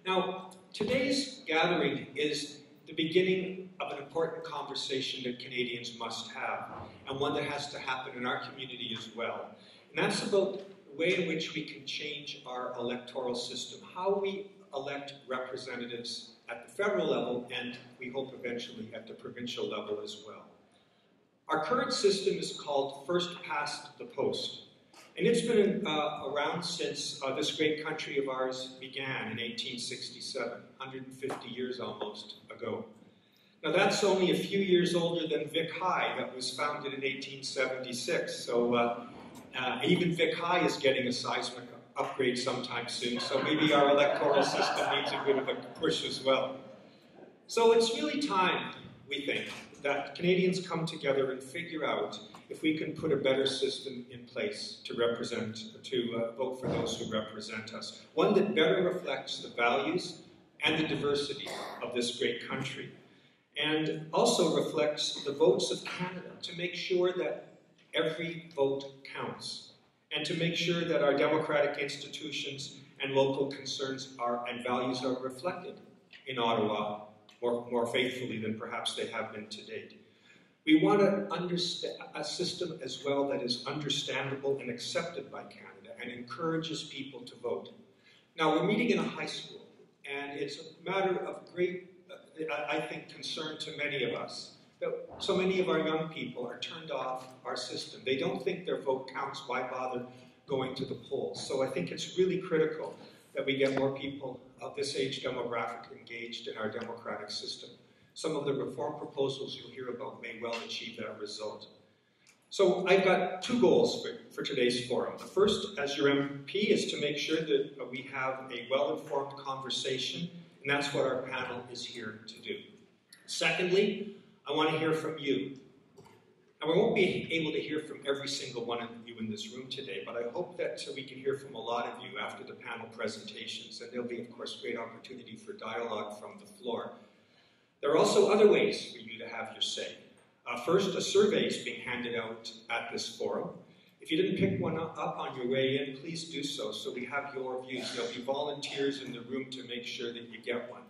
Now, today's gathering is the beginning of an important conversation that Canadians must have, and one that has to happen in our community as well. And that's about the way in which we can change our electoral system, how we elect representatives at the federal level, and we hope eventually at the provincial level as well. Our current system is called first past the post. And it's been around since this great country of ours began in 1867, 150 years almost ago. Now that's only a few years older than Vic High that was founded in 1876. So even Vic High is getting a seismic upgrade sometime soon. So maybe our electoral system needs a bit of a push as well. So it's really time, we think, that Canadians come together and figure out if we can put a better system in place to vote for those who represent us. One that better reflects the values and the diversity of this great country. And also reflects the votes of Canada to make sure that every vote counts. And to make sure that our democratic institutions and local concerns and values are reflected in Ottawa more faithfully than perhaps they have been to date. We want a system as well that is understandable and accepted by Canada and encourages people to vote. Now, we're meeting in a high school, and it's a matter of great, I think, concern to many of us that so many of our young people are turned off our system. They don't think their vote counts. Why bother going to the polls? So I think it's really critical that we get more people of this age demographic engaged in our democratic system. Some of the reform proposals you'll hear about may well achieve that result. So I've got two goals for today's forum. The first, as your MP, is to make sure that we have a well-informed conversation, and that's what our panel is here to do. Secondly, I want to hear from you. Now, we won't be able to hear from every single one of you in this room today, but I hope that we can hear from a lot of you after the panel presentations, and there'll be, of course, great opportunity for dialogue from the floor. There are also other ways for you to have your say. First, a survey is being handed out at this forum. If you didn't pick one up on your way in, please do so we have your views. There'll be volunteers in the room to make sure that you get one.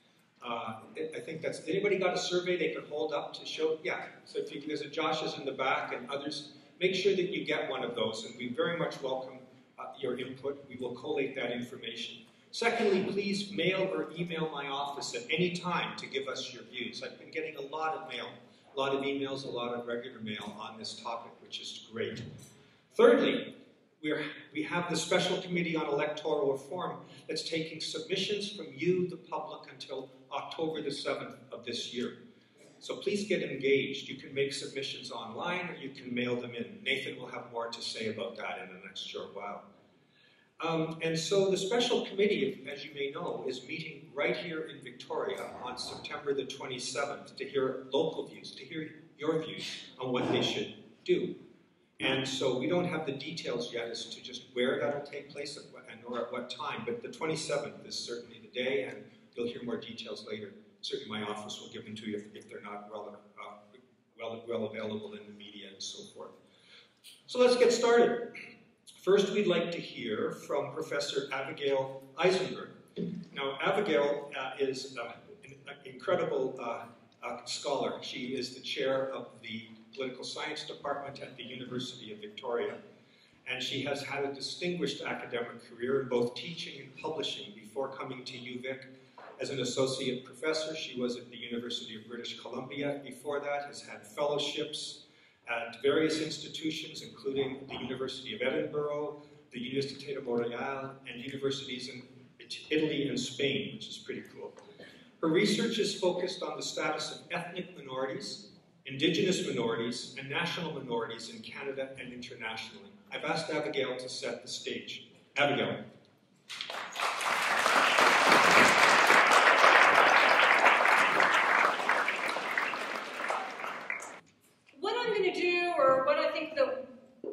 I think that's, anybody got a survey they could hold up to show? Yeah, so if you, there's a Josh's in the back and others, make sure that you get one of those, and we very much welcome your input. We will collate that information. Secondly, please mail or email my office at any time to give us your views. I've been getting a lot of mail, a lot of emails, a lot of regular mail on this topic, which is great. Thirdly, we have the Special Committee on Electoral Reform that's taking submissions from you, the public, until October the 7th of this year. So please get engaged. You can make submissions online or you can mail them in. Nathan will have more to say about that in the next short while. And so the Special Committee, as you may know, is meeting right here in Victoria on September the 27th to hear local views, to hear your views on what they should do. And so we don't have the details yet as to just where that'll take place or at what time, but the 27th is certainly the day, and you'll hear more details later. Certainly my office will give them to you if they're not well available in the media and so forth. So let's get started. First, we'd like to hear from Professor Avigail Eisenberg. Now, Avigail is an incredible scholar. She is the chair of the Political Science Department at the University of Victoria, and she has had a distinguished academic career in both teaching and publishing before coming to UVic. As an associate professor, she was at the University of British Columbia. Before that, has had fellowships at various institutions, including the University of Edinburgh, the Université de Montréal, and universities in Italy and Spain, which is pretty cool. Her research is focused on the status of ethnic minorities, Indigenous minorities, and national minorities in Canada and internationally. I've asked Abigail to set the stage. Abigail. What I'm going to do, or what I think the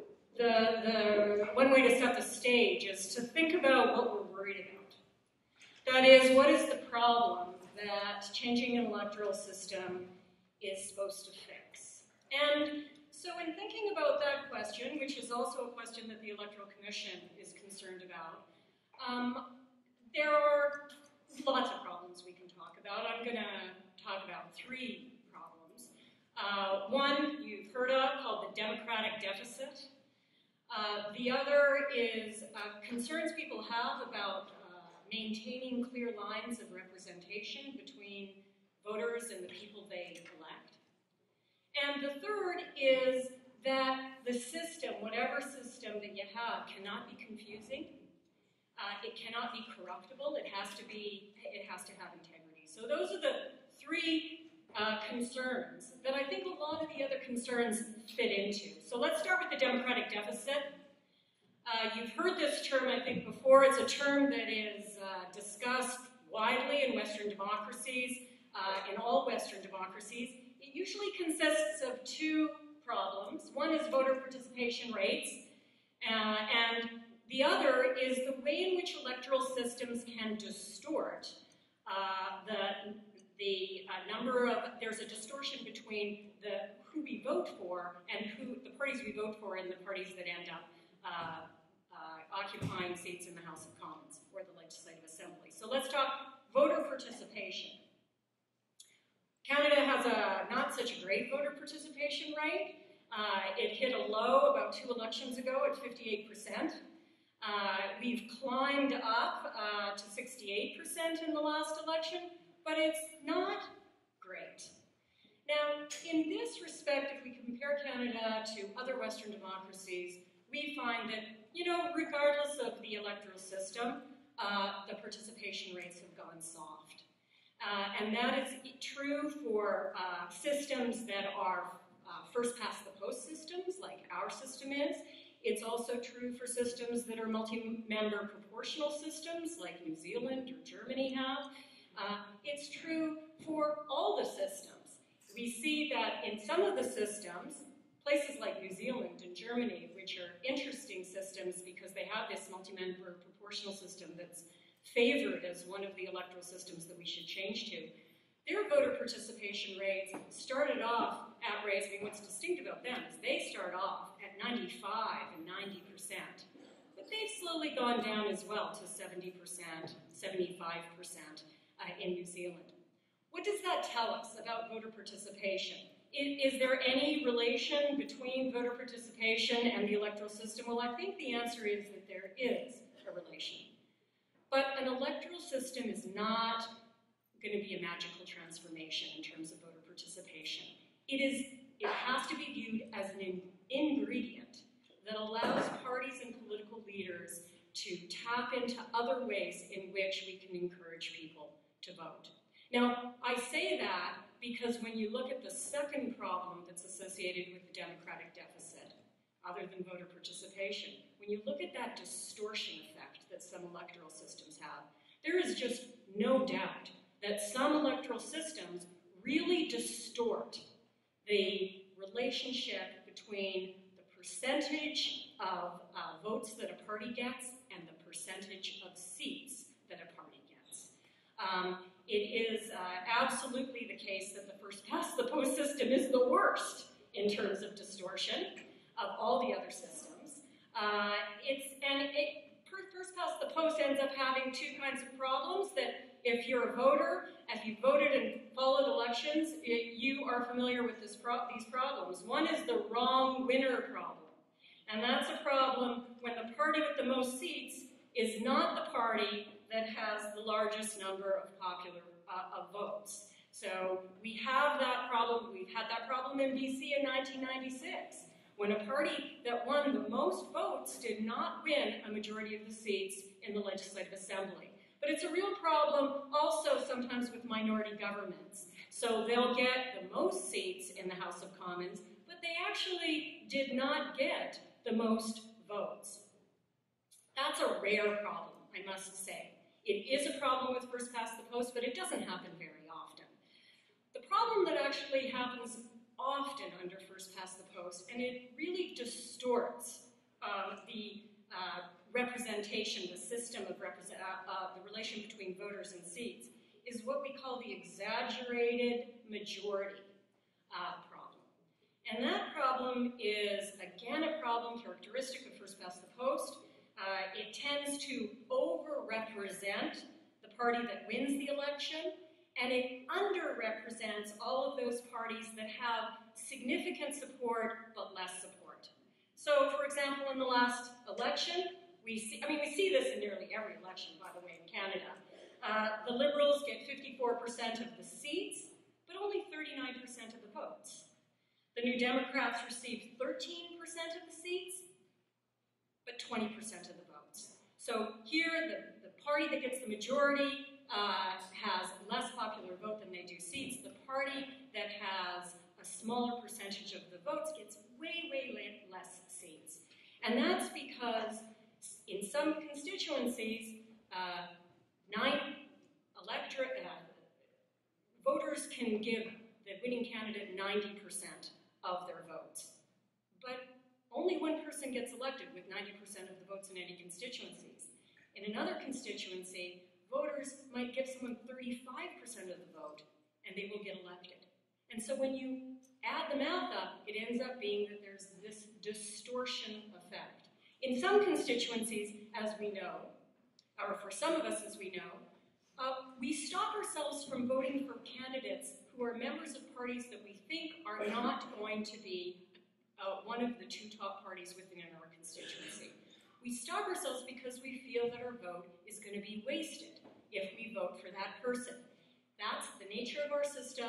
one way to set the stage is to think about what we're worried about. That is, what is the problem that changing an electoral system is supposed to fix? And so in thinking about that question, which is also a question that the Electoral Commission is concerned about, there are lots of problems we can talk about. I'm going to talk about 3 problems. One you've heard of, called the democratic deficit. The other is concerns people have about maintaining clear lines of representation between voters and the people they elect. And the third is that the system, whatever system that you have, cannot be confusing. It cannot be corruptible. It has to have integrity. So those are the 3 concerns that I think a lot of the other concerns fit into. So let's start with the democratic deficit. You've heard this term, I think, before. It's a term that is discussed widely in Western democracies, in all Western democracies. It usually consists of 2 problems. One is voter participation rates, and the other is the way in which electoral systems can distort there's a distortion between who we vote for and the parties we vote for and the parties that end up occupying seats in the House of Commons or the Legislative Assembly. So let's talk voter participation. Canada has a not such a great voter participation rate. It hit a low about 2 elections ago at 58%. We've climbed up to 68% in the last election, but it's not great. Now, in this respect, if we compare Canada to other Western democracies, we find that, regardless of the electoral system, the participation rates have gone soft. And that is true for systems that are first-past-the-post systems, like our system is. It's also true for systems that are multi-member proportional systems, like New Zealand or Germany have. It's true for all the systems. We see that in some of the systems, places like New Zealand and Germany, which are interesting systems because they have this multi-member proportional system that's favored as one of the electoral systems that we should change to, their voter participation rates started off at rates. What's distinct about them is they start off at 95 and 90%. But they've slowly gone down as well to 70%, 75% in New Zealand. What does that tell us about voter participation? Is there any relation between voter participation and the electoral system? Well, I think the answer is that there is a relation. But an electoral system is not going to be a magical transformation in terms of voter participation. It has to be viewed as an ingredient that allows parties and political leaders to tap into other ways in which we can encourage people to vote. Now, I say that because when you look at the second problem that's associated with the democratic deficit, other than voter participation, when you look at that distortion effect that some electoral systems have, there is just no doubt that some electoral systems really distort the relationship between the percentage of votes that a party gets and the percentage of seats that a party gets. It is absolutely the case that the first-past-the-post system is the worst in terms of distortion of all the other systems. First-past-the-post ends up having 2 kinds of problems that if you're a voter, if you voted and followed elections, you are familiar with these problems. One is the wrong winner problem. And that's a problem when the party with the most seats is not the party that has the largest number of of votes. So we have that problem. We've had that problem in BC in 1996, when a party that won the most votes did not win a majority of the seats in the Legislative Assembly. But it's a real problem also sometimes with minority governments. So they'll get the most seats in the House of Commons, but they actually did not get the most votes. That's a rare problem, I must say. It is a problem with first-past-the-post, but it doesn't happen very often. The problem that actually happens often under first-past-the-post, and it really distorts the representation, the system of the relation between voters and seats, is what we call the exaggerated majority problem. And that problem is, again, a problem characteristic of first-past-the-post. It tends to over-represent the party that wins the election, and it underrepresents all of those parties that have significant support but less support. So, for example, in the last election, we see this in nearly every election, by the way, in Canada. The Liberals get 54% of the seats, but only 39% of the votes. The New Democrats receive 13% of the seats, but 20% of the votes. So here, the party that gets the majority has less popular vote than they do seats. The party that has a smaller percentage of the votes gets way, way less seats. And that's because in some constituencies, voters can give the winning candidate 90% of their votes. But only one person gets elected with 90% of the votes in any constituencies. In another constituency, voters might give someone 35% of the vote, and they will get elected. And so when you add the math up, it ends up being that there's this distortion effect. In some constituencies, as we know, or for some of us as we know, we stop ourselves from voting for candidates who are members of parties that we think are not going to be one of the two top parties within our constituency. We stop ourselves because we feel that our vote is going to be wasted if we vote for that person. That's the nature of our system,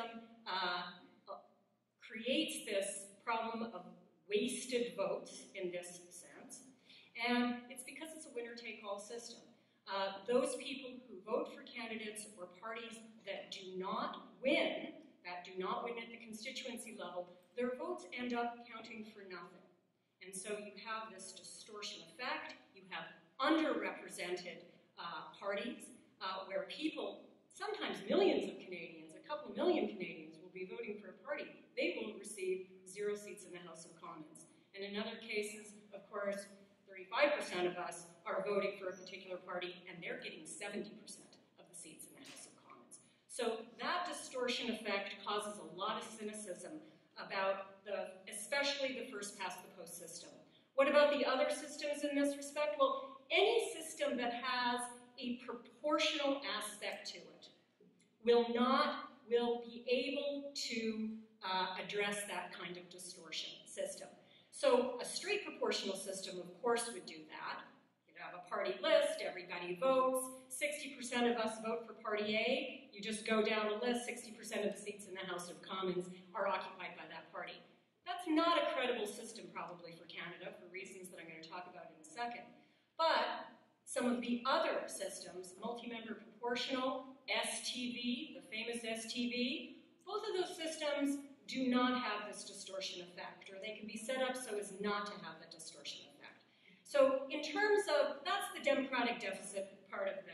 creates this problem of wasted votes in this sense, and it's because it's a winner-take-all system. Those people who vote for candidates or parties that do not win at the constituency level, their votes end up counting for nothing. And so you have this distortion effect. You have underrepresented parties where people, sometimes millions of Canadians, a couple of million Canadians, will be voting for a party. They will receive 0 seats in the House of Commons. And in other cases, of course, 35% of us are voting for a particular party, and they're getting 70% of the seats in the House of Commons. So that distortion effect causes a lot of cynicism about especially the first-past-the-post system. What about the other systems in this respect? Well, any system that has a proportional aspect to it will be able to address that kind of distortion system. So a straight proportional system, of course, would do that. You'd have a party list, everybody votes, 60% of us vote for party A, you just go down the list, 60% of the seats in the House of Commons are occupied by that party. That's not a credible system, probably, for Canada, for reasons that I'm going to talk about in a second. But some of the other systems, multi-member proportional, STV, the famous STV, both of those systems do not have this distortion effect, or they can be set up so as not to have that distortion effect. So in terms of, that's the democratic deficit part of the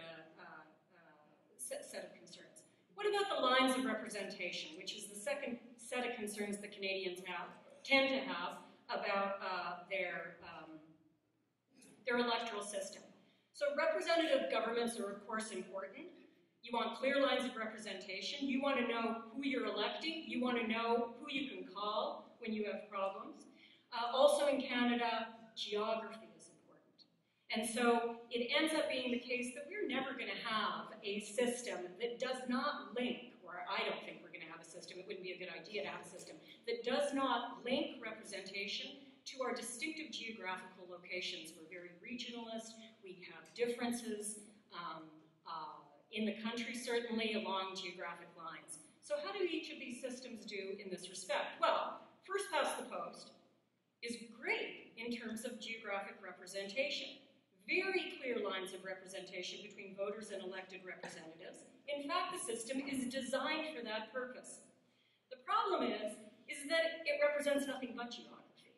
set of concerns. What about the lines of representation, which is the second set of concerns that Canadians tend to have about their electoral system? So representative governments are, of course, important. You want clear lines of representation. You want to know who you're electing. You want to know who you can call when you have problems. Also in Canada, geography is important. And so it ends up being the case that we're never going to have a system that does not link, or I don't think we're going to have a system, it wouldn't be a good idea to have a system, that does not link representation to our distinctive geographical locations. We're very regionalist. We have differences in the country, certainly, along geographic lines. So how do each of these systems do in this respect? Well, first past the post is great in terms of geographic representation. Very clear lines of representation between voters and elected representatives. In fact, the system is designed for that purpose. The problem is that it represents nothing but geography.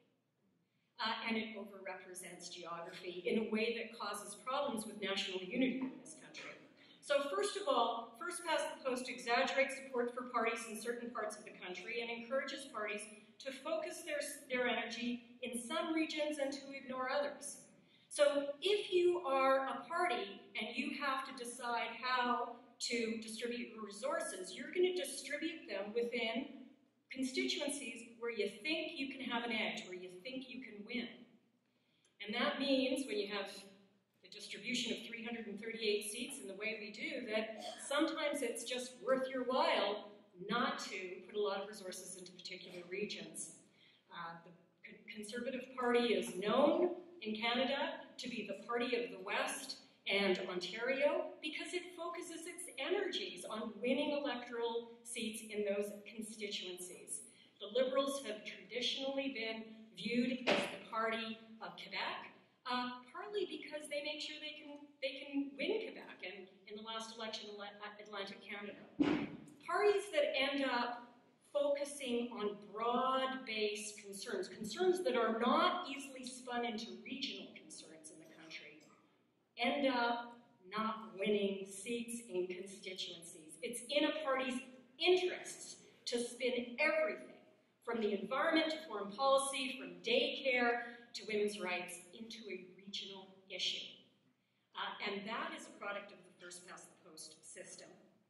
And it overrepresents geography in a way that causes problems with national unity in this country. So first of all, first past the post exaggerates support for parties in certain parts of the country and encourages parties to focus their energy in some regions and to ignore others. So if you are a party and you have to decide how to distribute your resources, you're going to distribute them within constituencies where you think you can have an edge, where you think you can win. And that means when you have the distribution of 338 seats in the way we do, that sometimes it's just worth your while not to put a lot of resources into particular regions. The Conservative Party is known in Canada to be the party of the West and Ontario because it focuses its energies on winning electoral seats in those constituencies. The Liberals have traditionally been viewed as the party of Quebec, partly because they make sure they can win Quebec, and in the last election, Atlantic Canada. Parties that end up focusing on broad-based concerns, concerns that are not easily spun into regional concerns in the country, end up not winning seats in constituencies. It's in a party's interests to spin everything, from the environment to foreign policy, from daycare to women's rights, into a regional issue. And that is a product of the first-past-the-post system.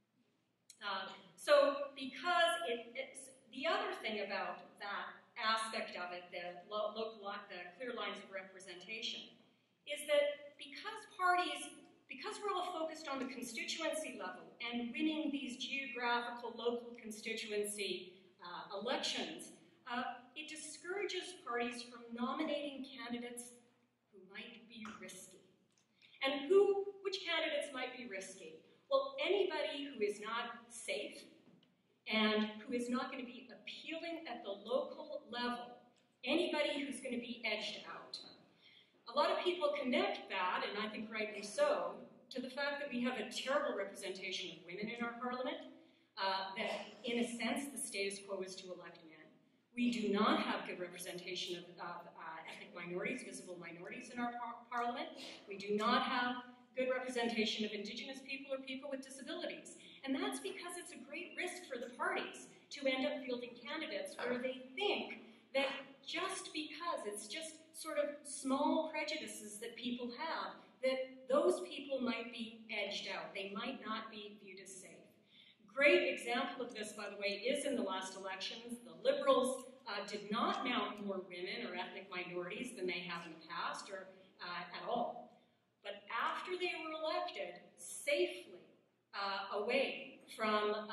So because it's the other thing about that aspect of it, the clear lines of representation, is that because we're all focused on the constituency level and winning these geographical local constituency elections, it discourages parties from nominating candidates who might be risky. And which candidates might be risky? Well, anybody who is not safe and who is not going to be appealing at the local level, anybody who's going to be edged out. A lot of people connect that, and I think rightly so, to the fact that we have a terrible representation of women in our parliament, that in a sense the status quo is to elect men. We do not have good representation of ethnic minorities, visible minorities in our parliament. We do not have good representation of Indigenous people or people with disabilities. And that's because it's a great risk for the parties to end up fielding candidates where they think that just because it's just sort of small prejudices that people have, that those people might be edged out. They might not be viewed as safe. Great example of this, by the way, is in the last elections. The Liberals did not mount more women or ethnic minorities than they have in the past, or at all. But after they were elected, safely away from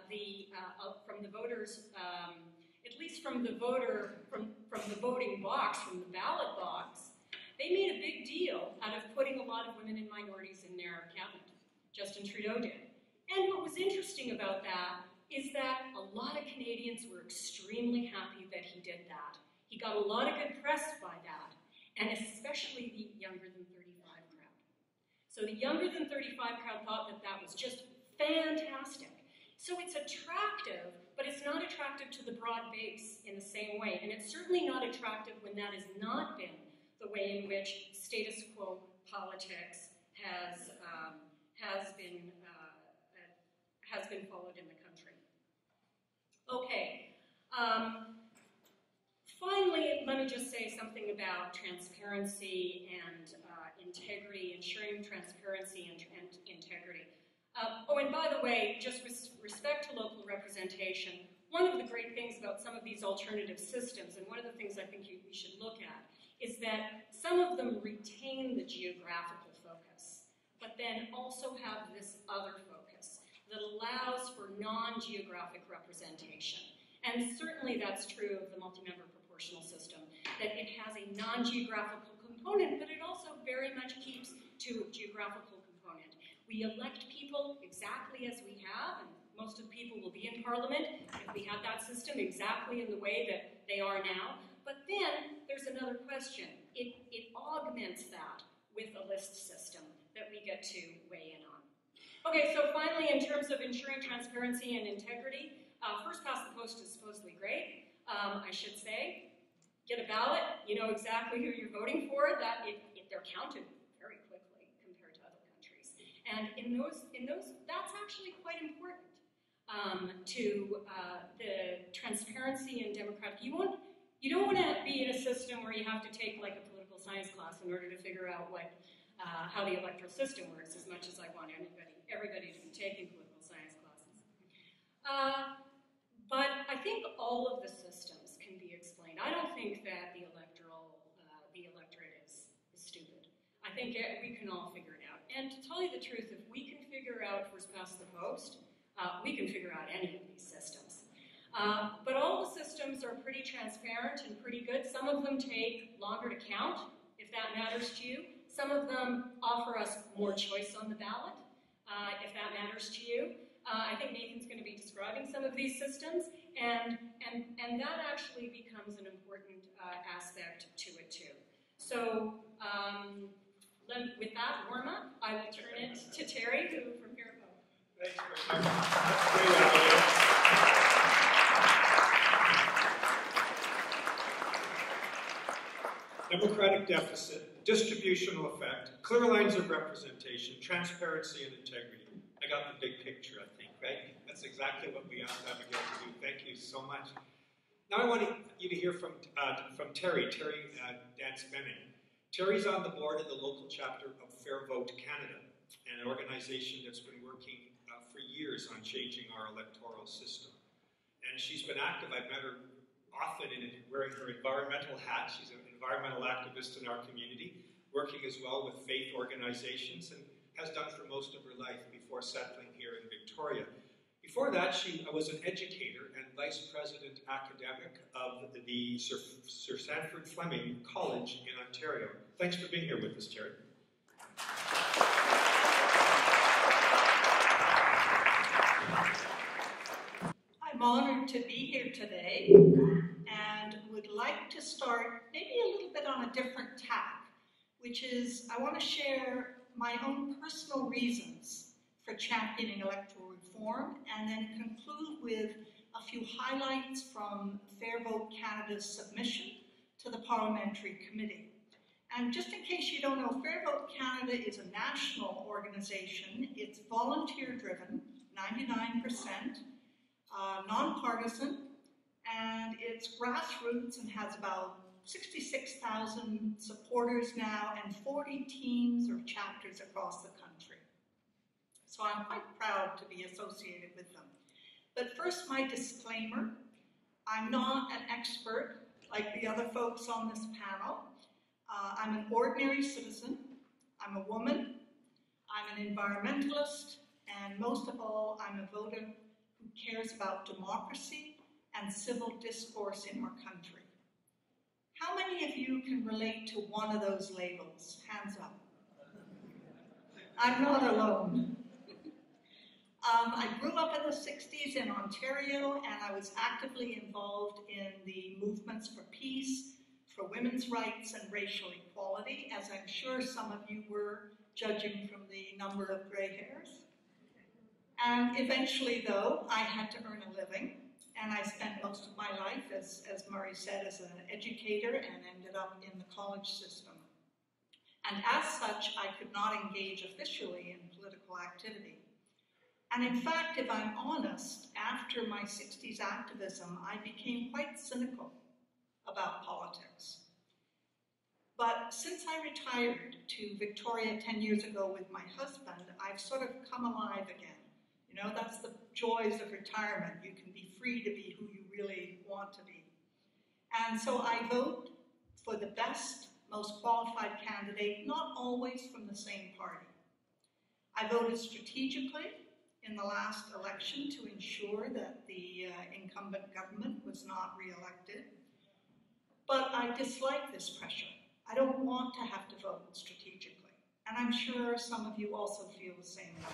the voters, at least from the voting box, from the ballot box, they made a big deal out of putting a lot of women and minorities in their cabinet. Justin Trudeau did. And what was interesting about that is that a lot of Canadians were extremely happy that he did that. He got a lot of good press by that, and especially the younger than 35 crowd. So the younger than 35 crowd thought that that was just fantastic. So it's attractive, but it's not attractive to the broad base in the same way. And it's certainly not attractive when that has not been the way in which status quo politics has been followed in the country. Okay. Finally, let me just say something about transparency and integrity, ensuring transparency and integrity. And by the way, just with respect to local representation, one of the great things about some of these alternative systems, and one of the things I think we should look at, is that some of them retain the geographical focus, but then also have this other focus that allows for non-geographic representation. And certainly that's true of the multi-member proportional system, that it has a non-geographical component, but it also very much keeps to a geographical component. We elect people exactly as we have, and most of the people will be in Parliament if we had that system exactly in the way that they are now. But then there's another question. It augments that with a list system that we get to weigh in on. Okay, so finally, in terms of ensuring transparency and integrity, first past the post is supposedly great, I should say. Get a ballot, you know exactly who you're voting for, they're counted very quickly compared to other countries. And in those, that's actually quite important to the transparency and democratic. You don't want to be in a system where you have to take like a political science class in order to figure out how the electoral system works, as much as I want everybody to be taking political science classes. But I think all of the systems can be explained. I don't think that the electorate is stupid. I think we can all figure it out. And to tell you the truth, if we can figure out first past the post, we can figure out any of these systems. But all the systems are pretty transparent and pretty good. Some of them take longer to count, if that matters to you. Some of them offer us more choice on the ballot, if that matters to you. I think Nathan's going to be describing some of these systems, and that actually becomes an important aspect to it too. So with that warm-up, I will turn it to Terry, who from here on. Thanks very much. That's great, Abigail. Democratic deficit, distributional effect, clear lines of representation, transparency, and integrity. I got the big picture, I think, right? That's exactly what we asked Abigail to do. Thank you so much. Now I want you to hear from Terry Dance-Bennink. Terry's on the board of the local chapter of Fair Vote Canada, an organization that's been working for years on changing our electoral system. And she's been active. I've met her often wearing her environmental hat. She's an environmental activist in our community, working as well with faith organizations, and has done for most of her life before settling here in Victoria. Before that, she was an educator and vice president academic of the Sir Sandford Fleming College in Ontario. Thanks for being here with us, Terry. I'm honored to be here today and would like to start maybe a little bit on a different tack, which is I want to share my own personal reasons for championing electoral reform and then conclude with a few highlights from Fair Vote Canada's submission to the Parliamentary Committee. And just in case you don't know, Fair Vote Canada is a national organization. It's volunteer-driven, 99%. Nonpartisan, and it's grassroots and has about 66,000 supporters now and 40 teams or chapters across the country. So I'm quite proud to be associated with them. But first, my disclaimer, I'm not an expert like the other folks on this panel. I'm an ordinary citizen, I'm a woman, I'm an environmentalist, and most of all, I'm a voter who cares about democracy and civil discourse in our country. How many of you can relate to one of those labels? Hands up. I'm not alone. I grew up in the 60s in Ontario, and I was actively involved in the movements for peace, for women's rights, and racial equality, as I'm sure some of you were, judging from the number of gray hairs. And eventually, though, I had to earn a living, and I spent most of my life, as Murray said, as an educator and ended up in the college system. And as such, I could not engage officially in political activity. And in fact, if I'm honest, after my 60s activism, I became quite cynical about politics. But since I retired to Victoria 10 years ago with my husband, I've sort of come alive again. You know, that's the joys of retirement. You can be free to be who you really want to be. And so I vote for the best, most qualified candidate, not always from the same party. I voted strategically in the last election to ensure that the incumbent government was not re-elected. But I dislike this pressure. I don't want to have to vote strategically. And I'm sure some of you also feel the same way.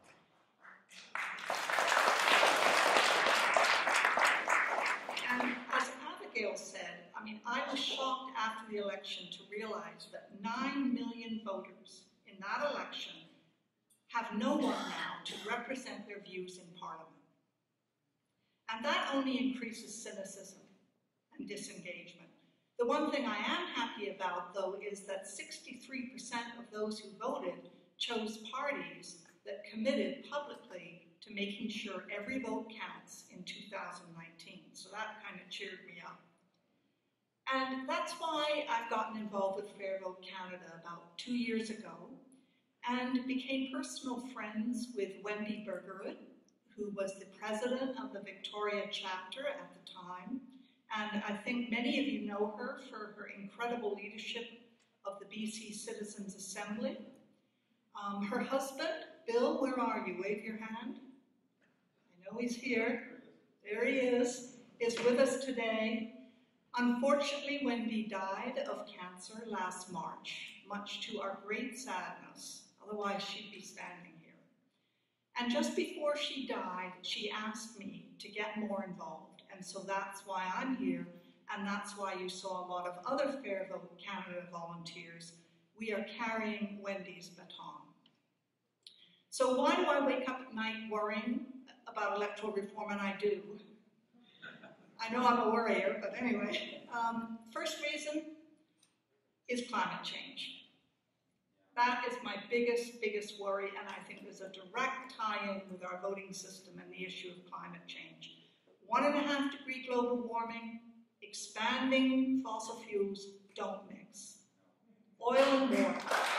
And as Avigail said, I was shocked after the election to realize that 9 million voters in that election have no one now to represent their views in Parliament. And that only increases cynicism and disengagement. The one thing I am happy about, though, is that 63% of those who voted chose parties that committed publicly to making sure every vote counts in 2019. So that kind of cheered me up. And that's why I've gotten involved with Fair Vote Canada about 2 years ago and became personal friends with Wendy Bergerud, who was the president of the Victoria chapter at the time. And I think many of you know her for her incredible leadership of the BC Citizens Assembly. Her husband, Bill, where are you? Wave your hand. I know he's here. There he is with us today. Unfortunately, Wendy died of cancer last March, much to our great sadness. Otherwise, she'd be standing here. And just before she died, she asked me to get more involved. And so that's why I'm here, and that's why you saw a lot of other Fair Vote Canada volunteers. We are carrying Wendy's baton. So why do I wake up at night worrying about electoral reform? And I do. I know I'm a worrier, but anyway. First reason is climate change. That is my biggest worry, and I think there's a direct tie-in with our voting system and the issue of climate change. 1.5 degree global warming, expanding fossil fuels don't mix. Oil and water.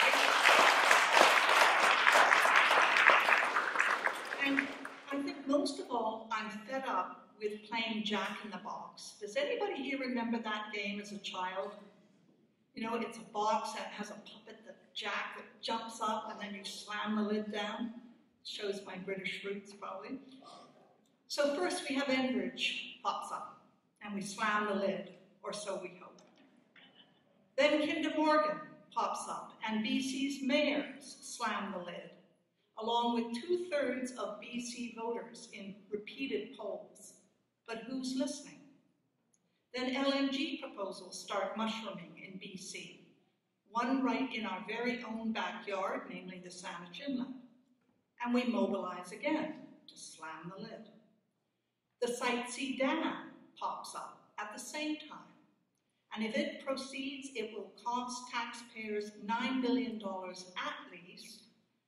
And I think most of all, I'm fed up with playing Jack in the Box. Does anybody here remember that game as a child? You know, it's a box that has a puppet, Jack, that jumps up and then you slam the lid down. Shows my British roots, probably. So first we have Enbridge pops up and we slam the lid, or so we hope. Then Kinder Morgan pops up and BC's mayors slam the lid, along with 2/3 of BC voters in repeated polls. But who's listening? Then LNG proposals start mushrooming in BC, one right in our very own backyard, namely the Saanich Inlet. And we mobilize again to slam the lid. The Site C dam pops up at the same time. And if it proceeds, it will cost taxpayers $9 billion at least.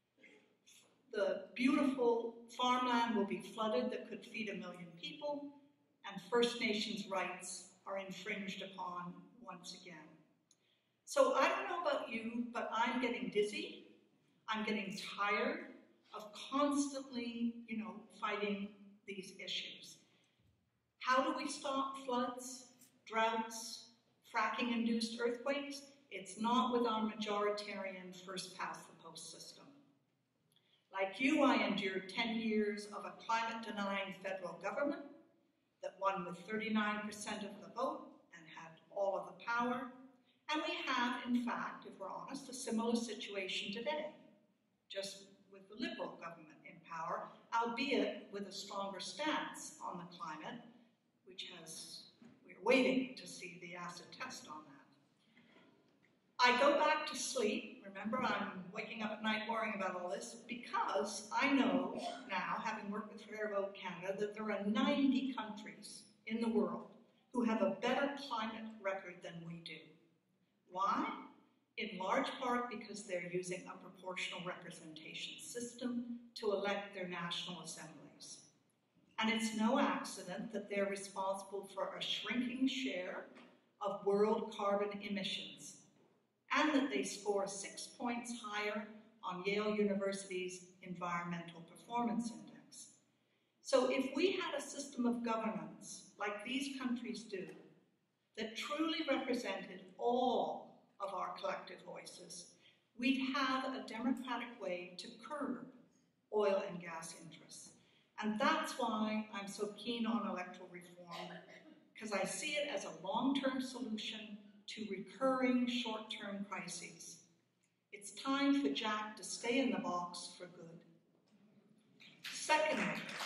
The beautiful farmland will be flooded that could feed 1 million people, and First Nations rights are infringed upon once again. So I don't know about you, but I'm getting dizzy. I'm getting tired of constantly, fighting these issues. How do we stop floods, droughts, fracking-induced earthquakes? It's not with our majoritarian first-past-the-post system. Like you, I endured 10 years of a climate-denying federal government that won with 39% of the vote and had all of the power. And we have, in fact, if we're honest, a similar situation today, just with the Liberal government in power, albeit with a stronger stance on the climate, we're waiting to see the acid test on that. I go back to sleep. Remember, I'm waking up at night worrying about all this because I know now, having worked with Fair Vote Canada, that there are 90 countries in the world who have a better climate record than we do. Why? In large part because they're using a proportional representation system to elect their national assemblies. And it's no accident that they're responsible for a shrinking share of world carbon emissions, and that they score 6 points higher on Yale University's Environmental Performance Index. So if we had a system of governance, like these countries do, that truly represented all of our collective voices, we'd have a democratic way to curb oil and gas interests. And that's why I'm so keen on electoral reform, because I see it as a long-term solution to recurring short-term crises. It's time for Jack to stay in the box for good. Secondly,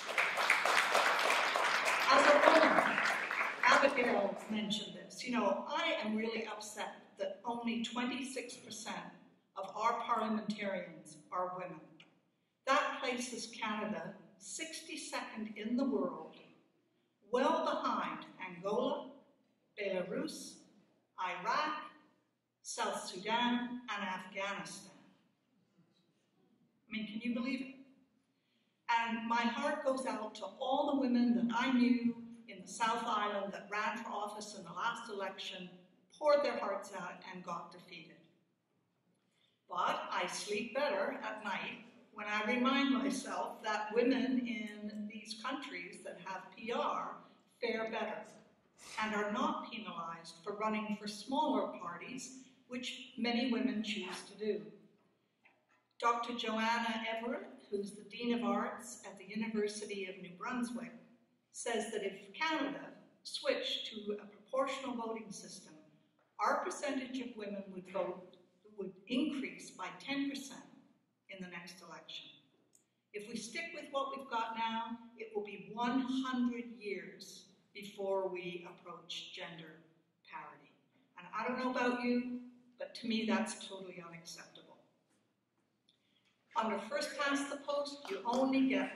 as a woman, Abigail mentioned this. I am really upset that only 26% of our parliamentarians are women. That places Canada 62nd in the world, well behind Angola, Belarus, Iraq, South Sudan, and Afghanistan. I mean, can you believe it? And my heart goes out to all the women that I knew in the South Island that ran for office in the last election, poured their hearts out, and got defeated. But I sleep better at night when I remind myself that women in these countries that have PR fare better and are not penalized for running for smaller parties which many women choose to do. Dr. Joanna Everett, who's the Dean of Arts at the University of New Brunswick, says that if Canada switched to a proportional voting system, our percentage of women would increase by 10% in the next election. If we stick with what we've got now, it will be 100 years before we approach gender parity. And I don't know about you, but to me that's totally unacceptable. Under first past the post, you only get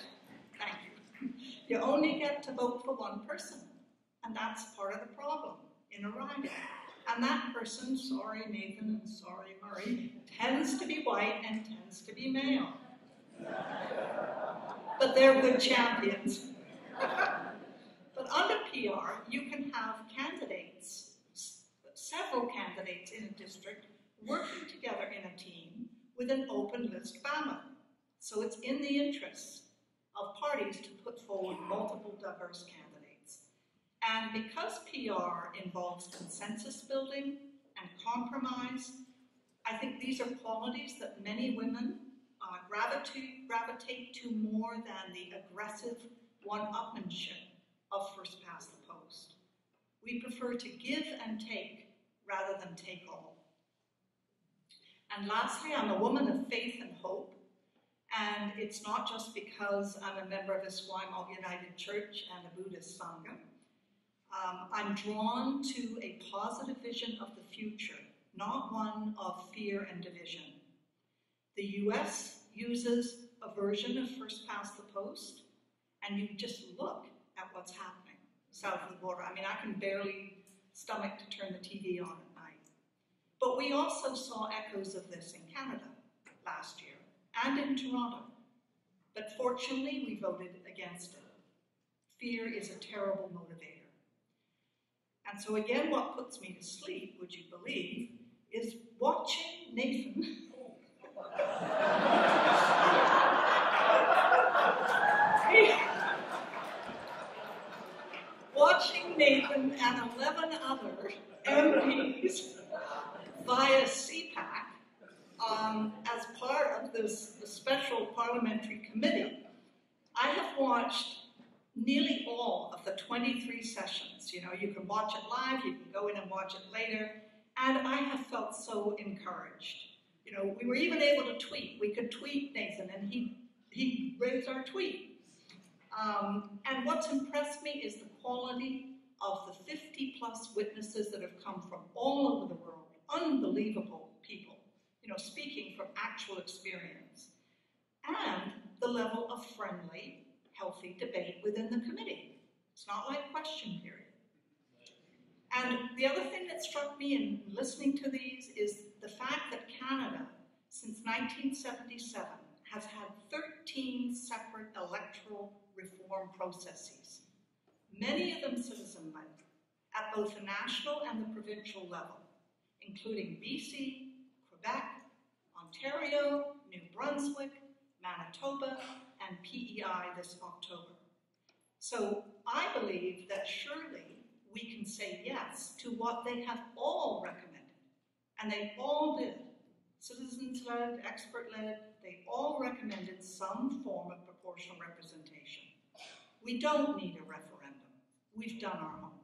to vote for one person. And that's part of the problem in a riding. And that person, sorry Nathan and sorry Murray, tends to be white and tends to be male. But they're good champions. But under PR, you can have candidates, several candidates in a district, working together in a team with an open list ballot. So it's in the interests of parties to put forward multiple diverse candidates. And because PR involves consensus building and compromise, I think these are qualities that many women gravitate to more than the aggressive one-upmanship of first past the post. We prefer to give and take rather than take all. And lastly, I'm a woman of faith and hope, and it's not just because I'm a member of Esquimalt United Church and a Buddhist Sangha. I'm drawn to a positive vision of the future, not one of fear and division. The US uses a version of first past the post, and you just look at what's happening south of the border. I mean, I can barely stomach to turn the TV on at night. But we also saw echoes of this in Canada last year and in Toronto. But fortunately, we voted against it. Fear is a terrible motivator. And so again, what puts me to sleep, would you believe, is watching Nathan and 11 other MPs via CPAC as part of this special parliamentary committee. I have watched nearly all of the 23 sessions. You know, you can watch it live, you can go in and watch it later, and I have felt so encouraged. You know, we were even able to tweet. We could tweet Nathan, and he raised our tweet. And what's impressed me is the quality of the 50-plus witnesses that have come from all over the world. Unbelievable people, you know, speaking from actual experience. And the level of friendly, healthy debate within the committee. It's not like question period. And the other thing that struck me in listening to these is the fact that Canada, since 1977, has had 13 separate electoral reform processes, many of them citizen-led, at both the national and the provincial level, including BC, Quebec, Ontario, New Brunswick, Manitoba, and PEI this October. So I believe that surely we can say yes to what they have all recommended. And they all did. Citizens-led, expert-led, they all recommended some form of proportional representation. We don't need a referendum. We've done our homework.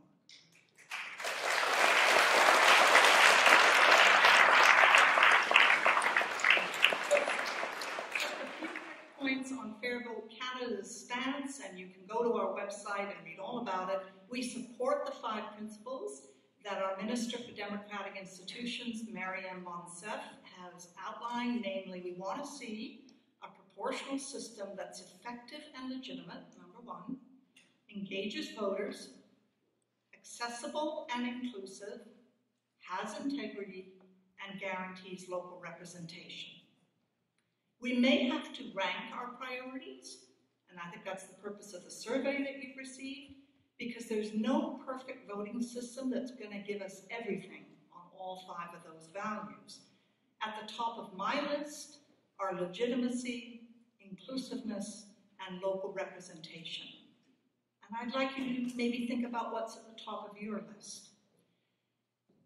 Points on Fair Vote Canada's stance, and you can go to our website and read all about it. We support the 5 principles that our Minister for Democratic Institutions, Marianne Monsef, has outlined. Namely, we want to see a proportional system that's effective and legitimate, number 1, engages voters, accessible and inclusive, has integrity, and guarantees local representation. We may have to rank our priorities, and I think that's the purpose of the survey that you've received, because there's no perfect voting system that's going to give us everything on all 5 of those values. At the top of my list are legitimacy, inclusiveness, and local representation. And I'd like you to maybe think about what's at the top of your list.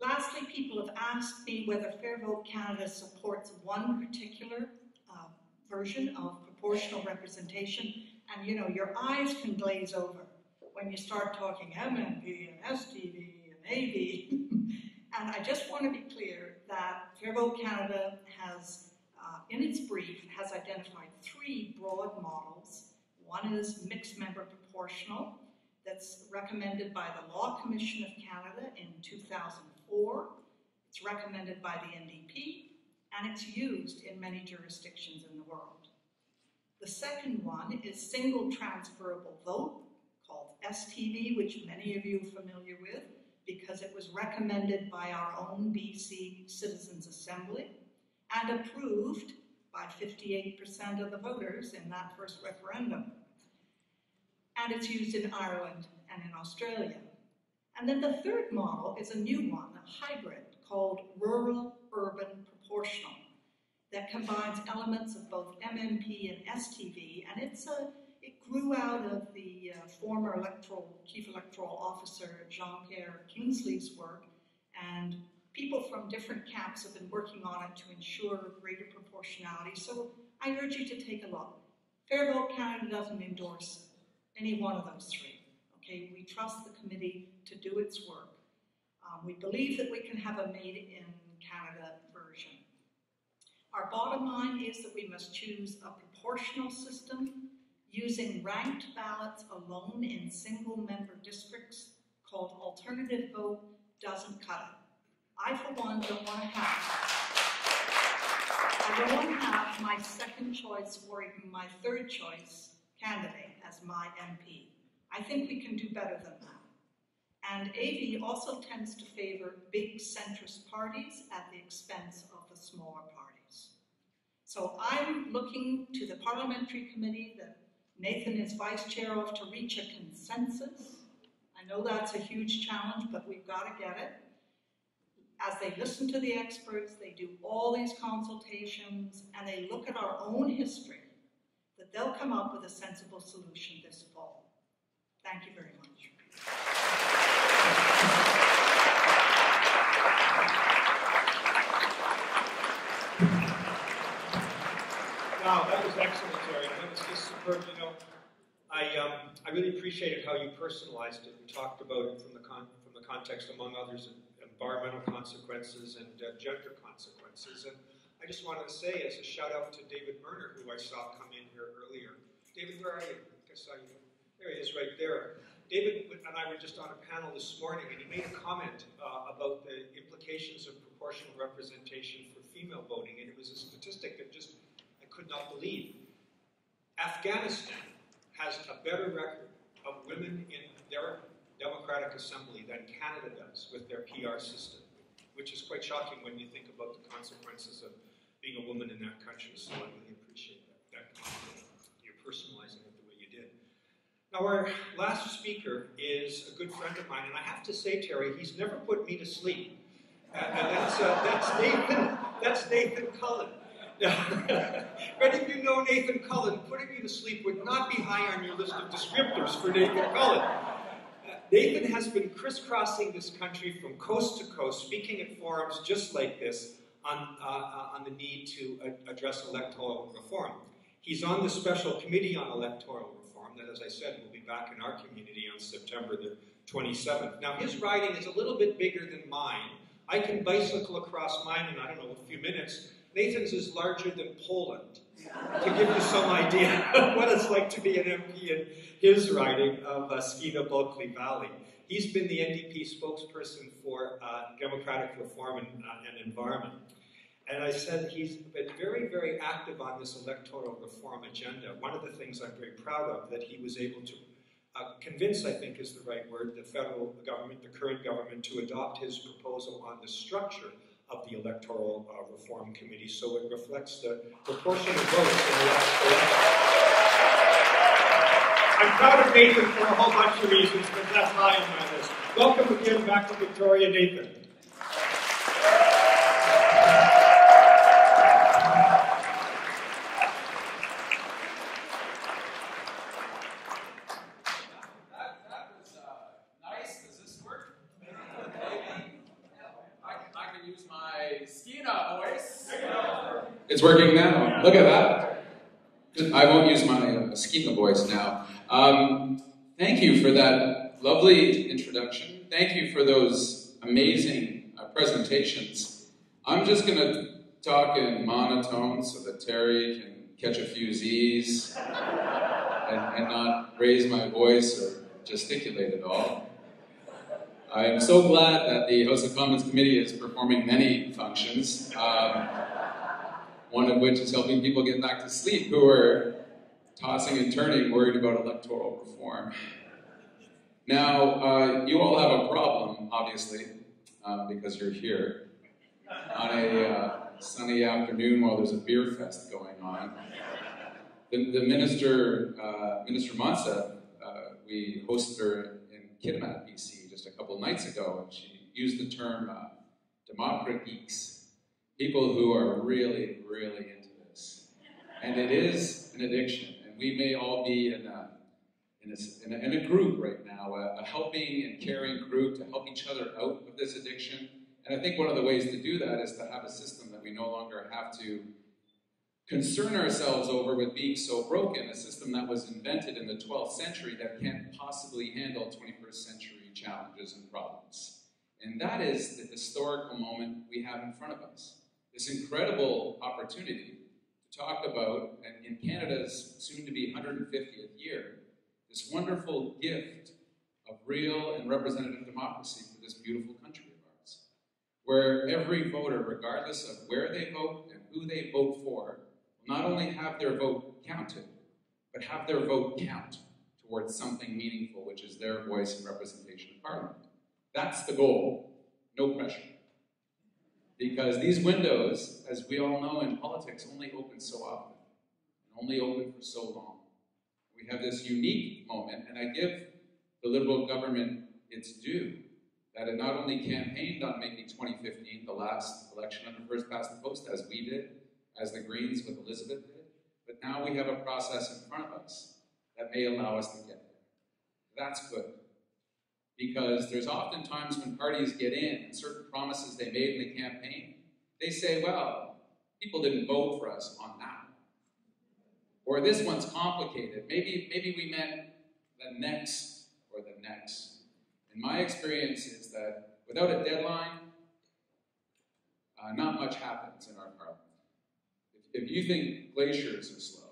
Lastly, people have asked me whether Fair Vote Canada supports one particular version of proportional representation, and you know, your eyes can glaze over when you start talking MMP and STV and AV. And I just want to be clear that Fair Vote Canada has, in its brief, has identified 3 broad models. One is mixed member proportional, that's recommended by the Law Commission of Canada in 2004. It's recommended by the NDP, and it's used in many jurisdictions in the world. The second one is single transferable vote, called STV, which many of you are familiar with, because it was recommended by our own BC Citizens Assembly and approved by 58% of the voters in that first referendum. And it's used in Ireland and in Australia. And then the third model is a new one, a hybrid, called rural-urban proportional, that combines elements of both MMP and STV, and it grew out of the former Chief Electoral Officer Jean-Pierre Kingsley's work, and people from different camps have been working on it to ensure greater proportionality. So I urge you to take a look. Fair Vote Canada doesn't endorse any one of those 3. Okay, we trust the committee to do its work. We believe that we can have a made in Canada version. Our bottom line is that we must choose a proportional system. Using ranked ballots alone in single member districts called alternative vote doesn't cut it. I, for one, don't want to have my second choice or even my third choice candidate as my MP. I think we can do better than that. And AV also tends to favor big centrist parties at the expense of the smaller parties. So I'm looking to the parliamentary committee that Nathan is vice chair of to reach a consensus. I know that's a huge challenge, but we've got to get it. As they listen to the experts, they do all these consultations, and they look at our own history, that they'll come up with a sensible solution this fall. Thank you very much. Wow, that was excellent, Terry. That was just superb. You know, I really appreciated how you personalized it and talked about it from the context, among others, of environmental consequences and gender consequences. And I just wanted to say, as a shout out to David Murner, who I saw come in here earlier. David, where are you? I think I saw you. There he is, right there. David and I were just on a panel this morning, and he made a comment about the implications of proportional representation for female voting, and it was a statistic that just I could not believe. Afghanistan has a better record of women in their Democratic Assembly than Canada does with their PR system, which is quite shocking when you think about the consequences of being a woman in that country. So I really appreciate that comment. You're personalizing it the way you did. Now, our last speaker is a good friend of mine, and I have to say, Terry, he's never put me to sleep. And that's Nathan Cullen. Many of you know Nathan Cullen. Putting you to sleep would not be high on your list of descriptors for Nathan Cullen. Nathan has been crisscrossing this country from coast to coast, speaking at forums just like this on the need to address electoral reform. He's on the special committee on electoral reform that, as I said, will be back in our community on September the 27th. Now, his riding is a little bit bigger than mine. I can bicycle across mine in, I don't know, a few minutes. Nathan's is larger than Poland, to give you some idea of what it's like to be an MP in his riding of Skeena-Bulkley Valley. He's been the NDP spokesperson for democratic reform and environment. And I said he's been very, very active on this electoral reform agenda. One of the things I'm very proud of that he was able to convince, I think is the right word, the federal government, the current government, to adopt his proposal on the structure of the Electoral Reform Committee, so it reflects the proportion of votes in the last election. I'm proud of Nathan for a whole bunch of reasons, but that's high on my list. Welcome again back to Victoria, Nathan. Skeena voice. It's working now. Look at that. I won't use my Skeena voice now. Thank you for that lovely introduction. Thank you for those amazing presentations. I'm just going to talk in monotone so that Terry can catch a few Z's and not raise my voice or gesticulate at all. I'm so glad that the House of Commons Committee is performing many functions, one of which is helping people get back to sleep who are tossing and turning, worried about electoral reform. Now, you all have a problem, obviously, because you're here on a sunny afternoon while there's a beer fest going on. The Minister Monsef, we hosted her in Kitimat, BC, just a couple nights ago, and she used the term Democrat geeks, people who are really, really into this. And it is an addiction, and we may all be in a group right now, a helping and caring group to help each other out of this addiction. And I think one of the ways to do that is to have a system that we no longer have to concern ourselves over with being so broken, a system that was invented in the 12th century that can't possibly handle 21st century challenges and problems. And that is the historical moment we have in front of us. This incredible opportunity to talk about, and in Canada's soon-to-be 150th year, this wonderful gift of real and representative democracy for this beautiful country of ours, where every voter, regardless of where they vote and who they vote for, will not only have their vote counted, but have their vote count towards something meaningful, which is their voice and representation in Parliament. That's the goal, no pressure. Because these windows, as we all know in politics, only open so often, and only open for so long. We have this unique moment, and I give the Liberal government its due, that it not only campaigned on making 2015 the last election under first past the post, as we did, as the Greens with Elizabeth did, but now we have a process in front of us that may allow us to get there. That's good. Because there's often times when parties get in and certain promises they made in the campaign, they say, well, people didn't vote for us on that. Or this one's complicated. Maybe we meant the next or the next. And my experience is that without a deadline, not much happens in our Parliament. If you think glaciers are slow,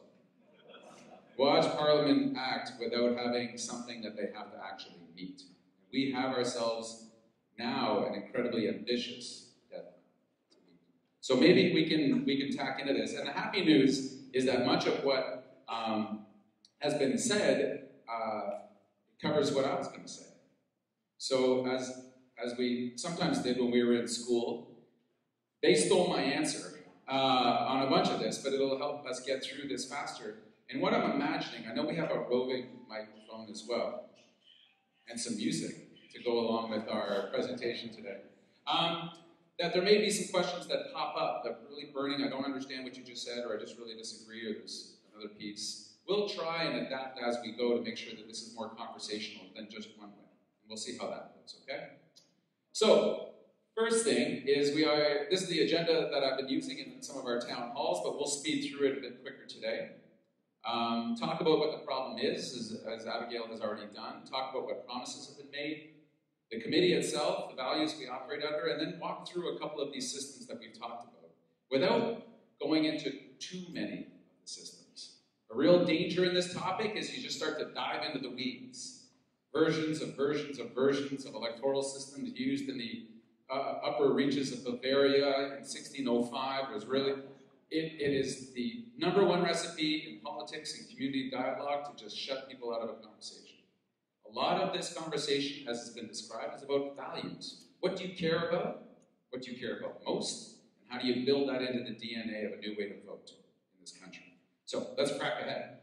watch Parliament act without having something that they have to actually meet. And we have ourselves now an incredibly ambitious deadline to meet. So maybe we can tack into this. And the happy news is that much of what has been said covers what I was going to say. So as we sometimes did when we were in school, they stole my answer on a bunch of this, but it'll help us get through this faster. And what I'm imagining, I know we have a roving microphone as well, and some music to go along with our presentation today, that there may be some questions that pop up that are really burning. I don't understand what you just said, or I just really disagree, or there's another piece. We'll try and adapt as we go to make sure that this is more conversational than just one way. And we'll see how that goes, okay? So, first thing is this is the agenda that I've been using in some of our town halls, but we'll speed through it a bit quicker today. Talk about what the problem is, as Abigail has already done. Talk about what promises have been made, the committee itself, the values we operate under, and then walk through a couple of these systems that we've talked about without going into too many of the systems. A real danger in this topic is you just start to dive into the weeds. Versions of electoral systems used in the upper reaches of Bavaria in 1605 was really, it is the number one recipe in politics and community dialogue to just shut people out of a conversation. A lot of this conversation, as has been described, is about values. What do you care about? What do you care about most? And how do you build that into the DNA of a new way to vote in this country? So let's crack ahead.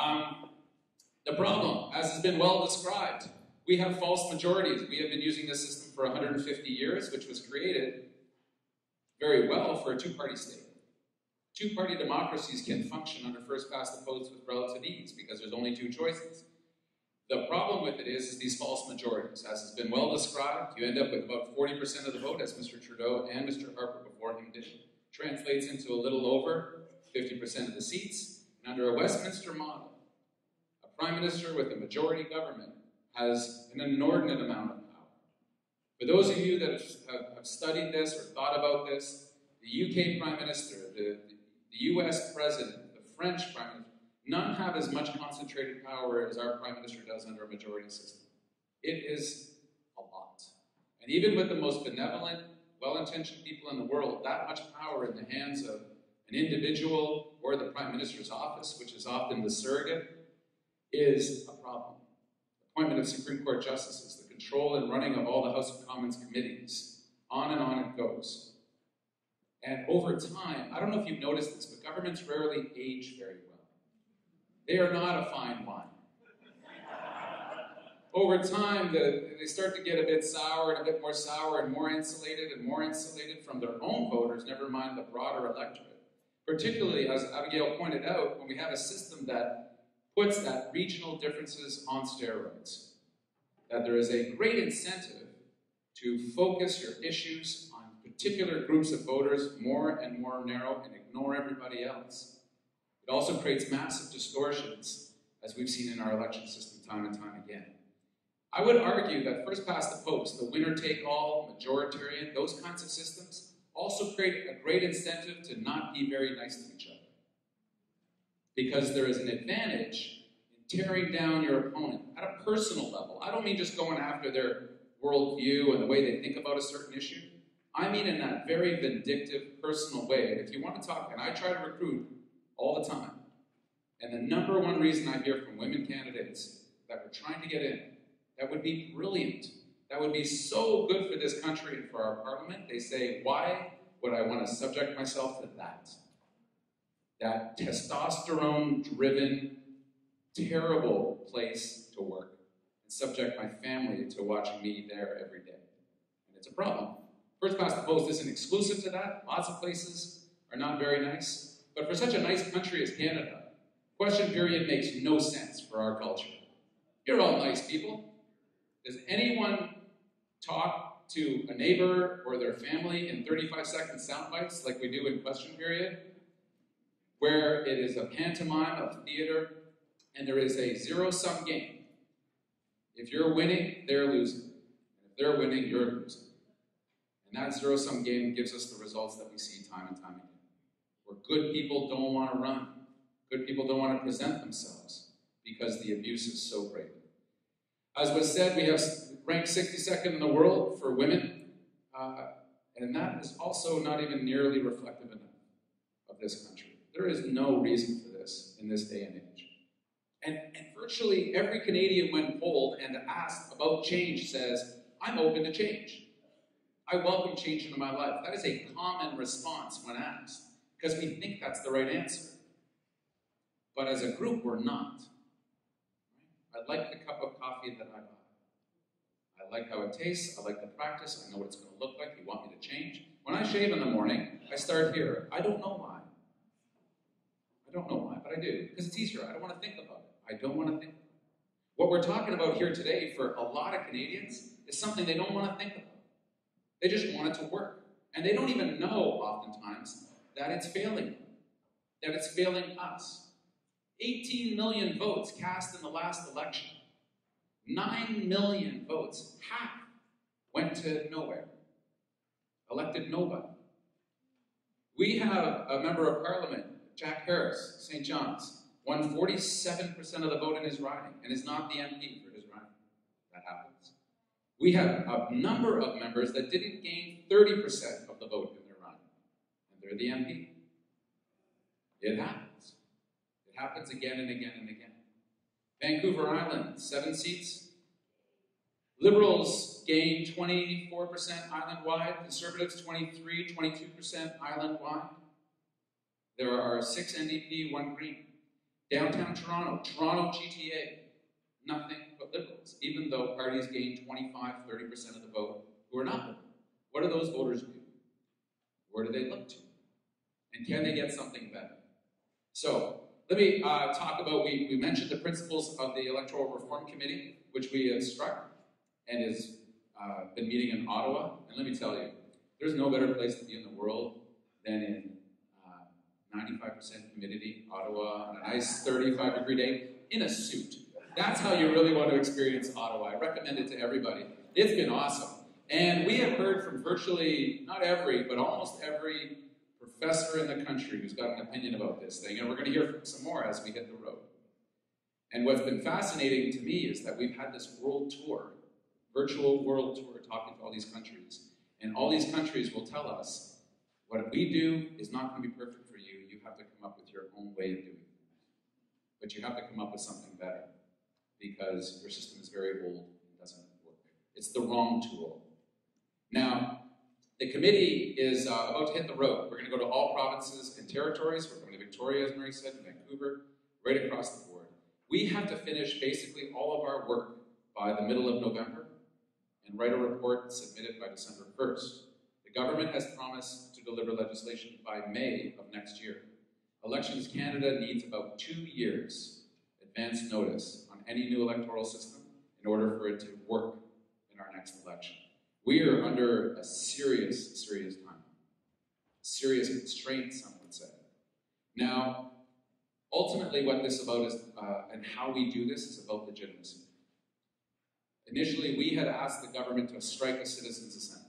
The problem, as has been well described, we have false majorities. We have been using this system for 150 years, which was created very well for a two-party state. Two-party democracies can function under first past the post with relative ease because there's only two choices. The problem with it is these false majorities. As has been well described, you end up with about 40% of the vote, as Mr. Trudeau and Mr. Harper before him did. Translates into a little over 50% of the seats. And under a Westminster model, a Prime Minister with a majority government has an inordinate amount of power. For those of you that have studied this or thought about this, the UK Prime Minister, the US President, the French Prime Minister, none have as much concentrated power as our Prime Minister does under a majority system. It is a lot. And even with the most benevolent, well-intentioned people in the world, that much power in the hands of an individual or the Prime Minister's office, which is often the surrogate, is a problem. Appointment of Supreme Court justices, the control and running of all the House of Commons committees, on it goes. And over time, I don't know if you've noticed this, but governments rarely age very well. They are not a fine wine. Over time, they start to get a bit sour and a bit more sour and more insulated from their own voters, never mind the broader electorate. Particularly, as Abigail pointed out, when we have a system that puts that regional differences on steroids. That there is a great incentive to focus your issues on particular groups of voters more and more narrow and ignore everybody else. It also creates massive distortions, as we've seen in our election system time and time again. I would argue that first past the post, the winner-take-all, majoritarian, those kinds of systems also create a great incentive to not be very nice to each other. Because there is an advantage in tearing down your opponent at a personal level. I don't mean just going after their worldview and the way they think about a certain issue. I mean in that very vindictive, personal way. And if you want to talk, and I try to recruit all the time, and the number one reason I hear from women candidates that we're trying to get in, that would be brilliant, that would be so good for this country and for our parliament, they say, why would I want to subject myself to that? That testosterone-driven, terrible place to work, and subject my family to watching me there every day. And it's a problem. First past the post isn't exclusive to that. Lots of places are not very nice. But for such a nice country as Canada, question period makes no sense for our culture. You're all nice people. Does anyone talk to a neighbor or their family in 35-second sound bites like we do in question period? Where it is a pantomime of theater, and there is a zero-sum game. If you're winning, they're losing. And if they're winning, you're losing. And that zero-sum game gives us the results that we see time and time again. Where good people don't want to run. Good people don't want to present themselves because the abuse is so great. As was said, we have ranked 62nd in the world for women, and that is also not even nearly reflective enough of this country. There is no reason for this in this day and age. And virtually every Canadian, when polled and asked about change, says, I'm open to change. I welcome change into my life. That is a common response when asked, because we think that's the right answer. But as a group, we're not. I like the cup of coffee that I buy. I like how it tastes. I like the practice. I know what it's going to look like. You want me to change? When I shave in the morning, I start here. I don't know why. I don't know why, but I do. Because it's easier. I don't want to think about it. I don't want to think about it. What we're talking about here today for a lot of Canadians is something they don't want to think about. They just want it to work. And they don't even know, oftentimes, that it's failing them. That it's failing us. 18 million votes cast in the last election. 9 million votes, half, went to nowhere. Elected nobody. We have a member of parliament, Jack Harris, St. John's, won 47% of the vote in his riding and is not the MP for his riding. That happens. We have a number of members that didn't gain 30% of the vote in their riding, and they're the MP. It happens. It happens again and again and again. Vancouver Island, 7 seats. Liberals gained 24% island-wide. Conservatives, 23, 22% island-wide. There are 6 NDP, 1 Green. Downtown Toronto, Toronto GTA, nothing but Liberals, even though parties gained 25, 30% of the vote who are not Liberal. What do those voters do? Where do they look to? And can they get something better? So, Let me talk about, we mentioned the principles of the Electoral Reform Committee, which we have struck and has been meeting in Ottawa. And let me tell you, there's no better place to be in the world than in 95% humidity, Ottawa, on a nice 35-degree day, in a suit. That's how you really want to experience Ottawa. I recommend it to everybody. It's been awesome. And we have heard from virtually, not every, but almost every professor in the country who's got an opinion about this thing. And we're going to hear from some more as we hit the road. And what's been fascinating to me is that we've had this world tour, virtual world tour, talking to all these countries. And all these countries will tell us, what we do is not going to be perfect for you. You have to come up with your own way of doing it. But you have to come up with something better, because your system is very old and doesn't work. It's the wrong tool. Now, the committee is about to hit the road. We're going to go to all provinces and territories. We're going to Victoria, as Mary said, and Vancouver, right across the board. We have to finish basically all of our work by the middle of November and write a report submitted by December 1st. The government has promised to deliver legislation by May of next year. Elections Canada needs about 2 years advance notice on any new electoral system in order for it to work in our next election. We are under a serious time. Serious constraints, some would say. Now, ultimately what this is about is, and how we do this is about legitimacy. Initially, we had asked the government to strike a citizens' assembly,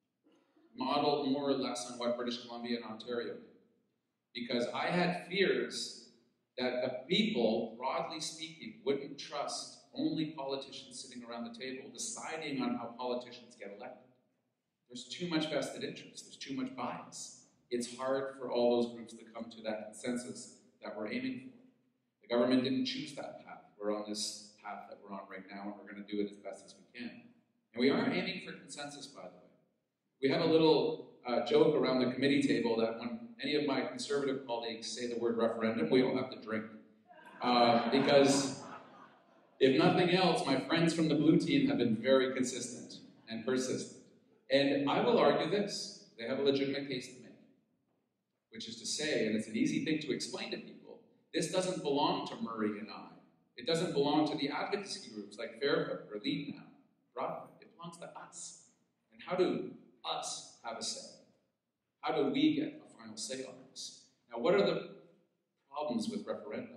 modeled more or less on what British Columbia and Ontario did. Because I had fears that the people, broadly speaking, wouldn't trust only politicians sitting around the table deciding on how politicians get elected. There's too much vested interest. There's too much bias. It's hard for all those groups to come to that consensus that we're aiming for. The government didn't choose that path. We're on this path that we're on right now, and we're going to do it as best as we can. And we are aiming for consensus, by the way. We have a little joke around the committee table that when any of my conservative colleagues say the word referendum, we all have to drink. Because if nothing else, my friends from the blue team have been very consistent and persistent. And I will argue this. They have a legitimate case to make. Which is to say, and it's an easy thing to explain to people, this doesn't belong to Murray and I. It doesn't belong to the advocacy groups like Fairhook or Lead Now, Broadway. It belongs to us. And how do us have a say? How do we get a final say on this? Now, what are the problems with referenda?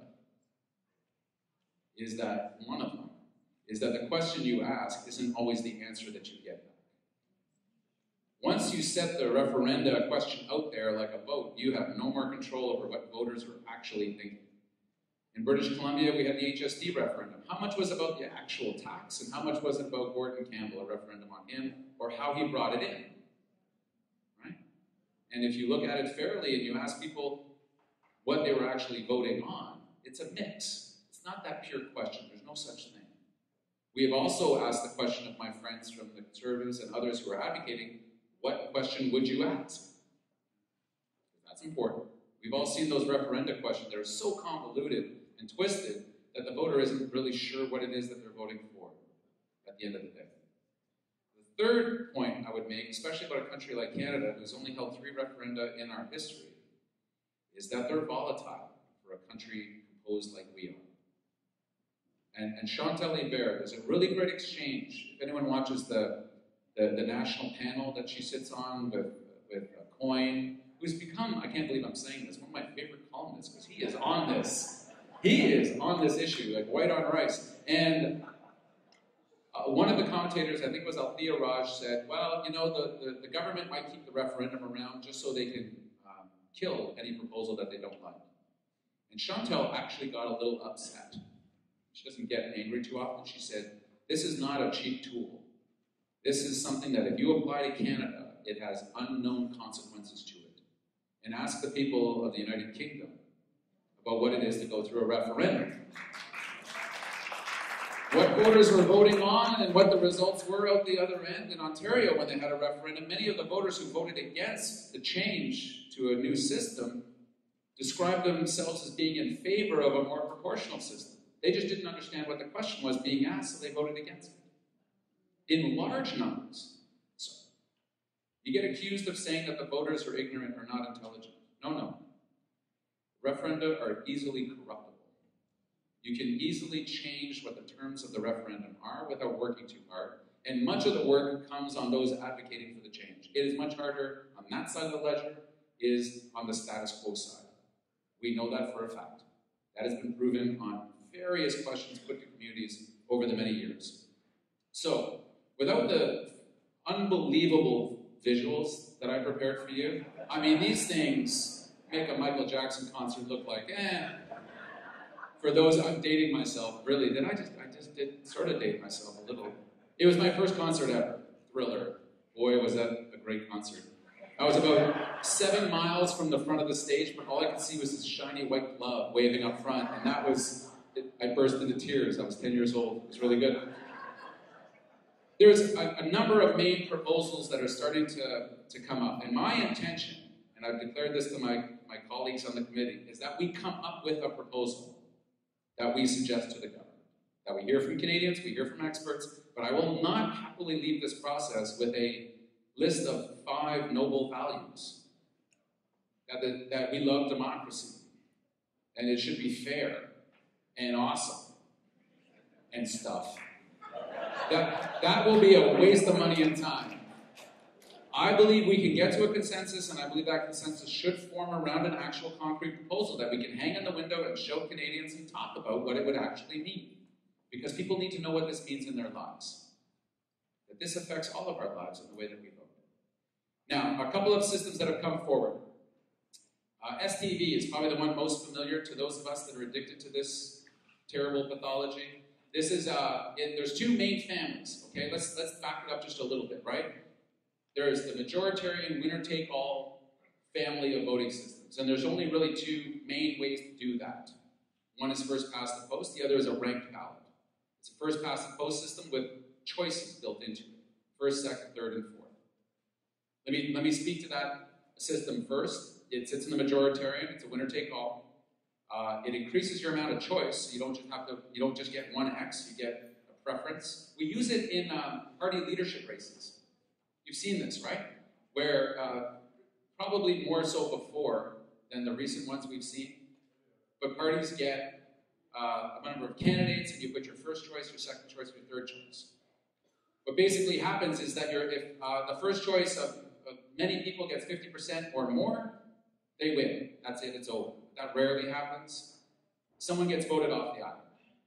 Is that one of them is that the question you ask isn't always the answer that you get back. Once you set the referenda question out there like a vote, you have no more control over what voters are actually thinking. In British Columbia, we had the HST referendum. How much was about the actual tax, and how much was it about Gordon Campbell, a referendum on him, or how he brought it in? Right? And if you look at it fairly and you ask people what they were actually voting on, it's a mix. It's not that pure question. There's no such thing. We have also asked the question of my friends from the Conservatives and others who are advocating, what question would you ask? That's important. We've all seen those referenda questions that are so convoluted and twisted that the voter isn't really sure what it is that they're voting for at the end of the day. The third point I would make, especially about a country like Canada, who's only held 3 referenda in our history, is that they're volatile for a country composed like we are. And Chantal Hébert, there's a really great exchange. If anyone watches the national panel that she sits on with Coyne, who's become, I can't believe I'm saying this, one of my favorite columnists, because he is on this. He is on this issue, like white on rice. And one of the commentators, I think it was Althea Raj, said, well, you know, the government might keep the referendum around just so they can kill any proposal that they don't like. And Chantal actually got a little upset. She doesn't get angry too often. She said, this is not a cheap tool. This is something that if you apply to Canada, it has unknown consequences to it. And ask the people of the United Kingdom about what it is to go through a referendum. What voters were voting on and what the results were out the other end. In Ontario, when they had a referendum, many of the voters who voted against the change to a new system described themselves as being in favor of a more proportional system. They just didn't understand what the question was being asked, so they voted against it. In large numbers. So, you get accused of saying that the voters are ignorant or not intelligent. No. referenda are easily corruptible. You can easily change what the terms of the referendum are without working too hard, and much of the work comes on those advocating for the change. It is much harder on that side of the ledger, is on the status quo side. We know that for a fact. That has been proven on various questions put to communities over the many years. So, without the unbelievable visuals that I prepared for you, I mean, these things make a Michael Jackson concert look like, For those, I'm dating myself, really. I just did sort of date myself a little. It was my first concert ever, Thriller. Boy, was that a great concert. I was about 7 miles from the front of the stage, but all I could see was this shiny white glove waving up front, and that was, I burst into tears. I was 10 years old. It was really good. There's a number of main proposals that are starting to come up, and my intention, and I've declared this to my colleagues on the committee, is that we come up with a proposal that we suggest to the government. That we hear from Canadians, we hear from experts, but I will not happily leave this process with a list of 5 noble values. That we love democracy, and it should be fair, and awesome, and stuff. That will be a waste of money and time. I believe we can get to a consensus, and I believe that consensus should form around an actual concrete proposal that we can hang in the window and show Canadians and talk about what it would actually mean. Because people need to know what this means in their lives. That this affects all of our lives in the way that we vote. Now, a couple of systems that have come forward. STV is probably the one most familiar to those of us that are addicted to this terrible pathology. This is, there's 2 main families, okay? Let's back it up just a little bit, right? There's the majoritarian winner-take-all family of voting systems, and there's only really 2 main ways to do that. One is first past the post, the other is a ranked ballot. It's a first past the post system with choices built into it. First, second, third, and fourth. Let me speak to that system first. It sits in the majoritarian, it's a winner-take-all. It increases your amount of choice, so you don't just get one X, you get a preference. We use it in party leadership races. You've seen this, right? Where probably more so before than the recent ones we've seen, but parties get a number of candidates, and you put your first choice, your second choice, your third choice. What basically happens is that if the first choice of many people gets 50% or more, they win. That's it, it's over. That rarely happens. Someone gets voted off the island.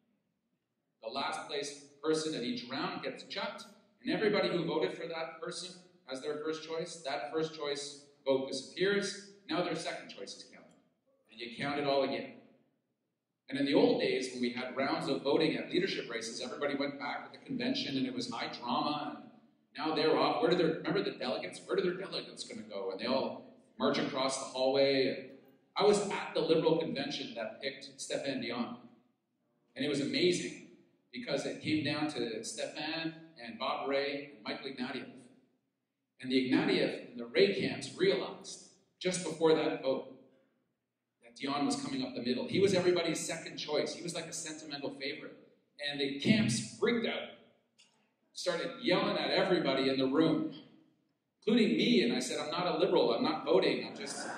The last place person at each round gets chucked, and everybody who voted for that person as their first choice, that first choice vote disappears. Now their second choice is counted. And you count it all again. And in the old days, when we had rounds of voting at leadership races, everybody went back to the convention, and it was high drama, and now they're off. Remember the delegates? Where are their delegates going to go? And they all march across the hallway. And I was at the Liberal convention that picked Stéphane Dion. And it was amazing, because it came down to Stéphane and Bob Ray and Michael Ignatieff. And the Ignatieff and the Ray camps realized, just before that vote, that Dion was coming up the middle. He was everybody's second choice. He was like a sentimental favorite. And the camps freaked out, started yelling at everybody in the room, including me. And I said, I'm not a Liberal, I'm not voting,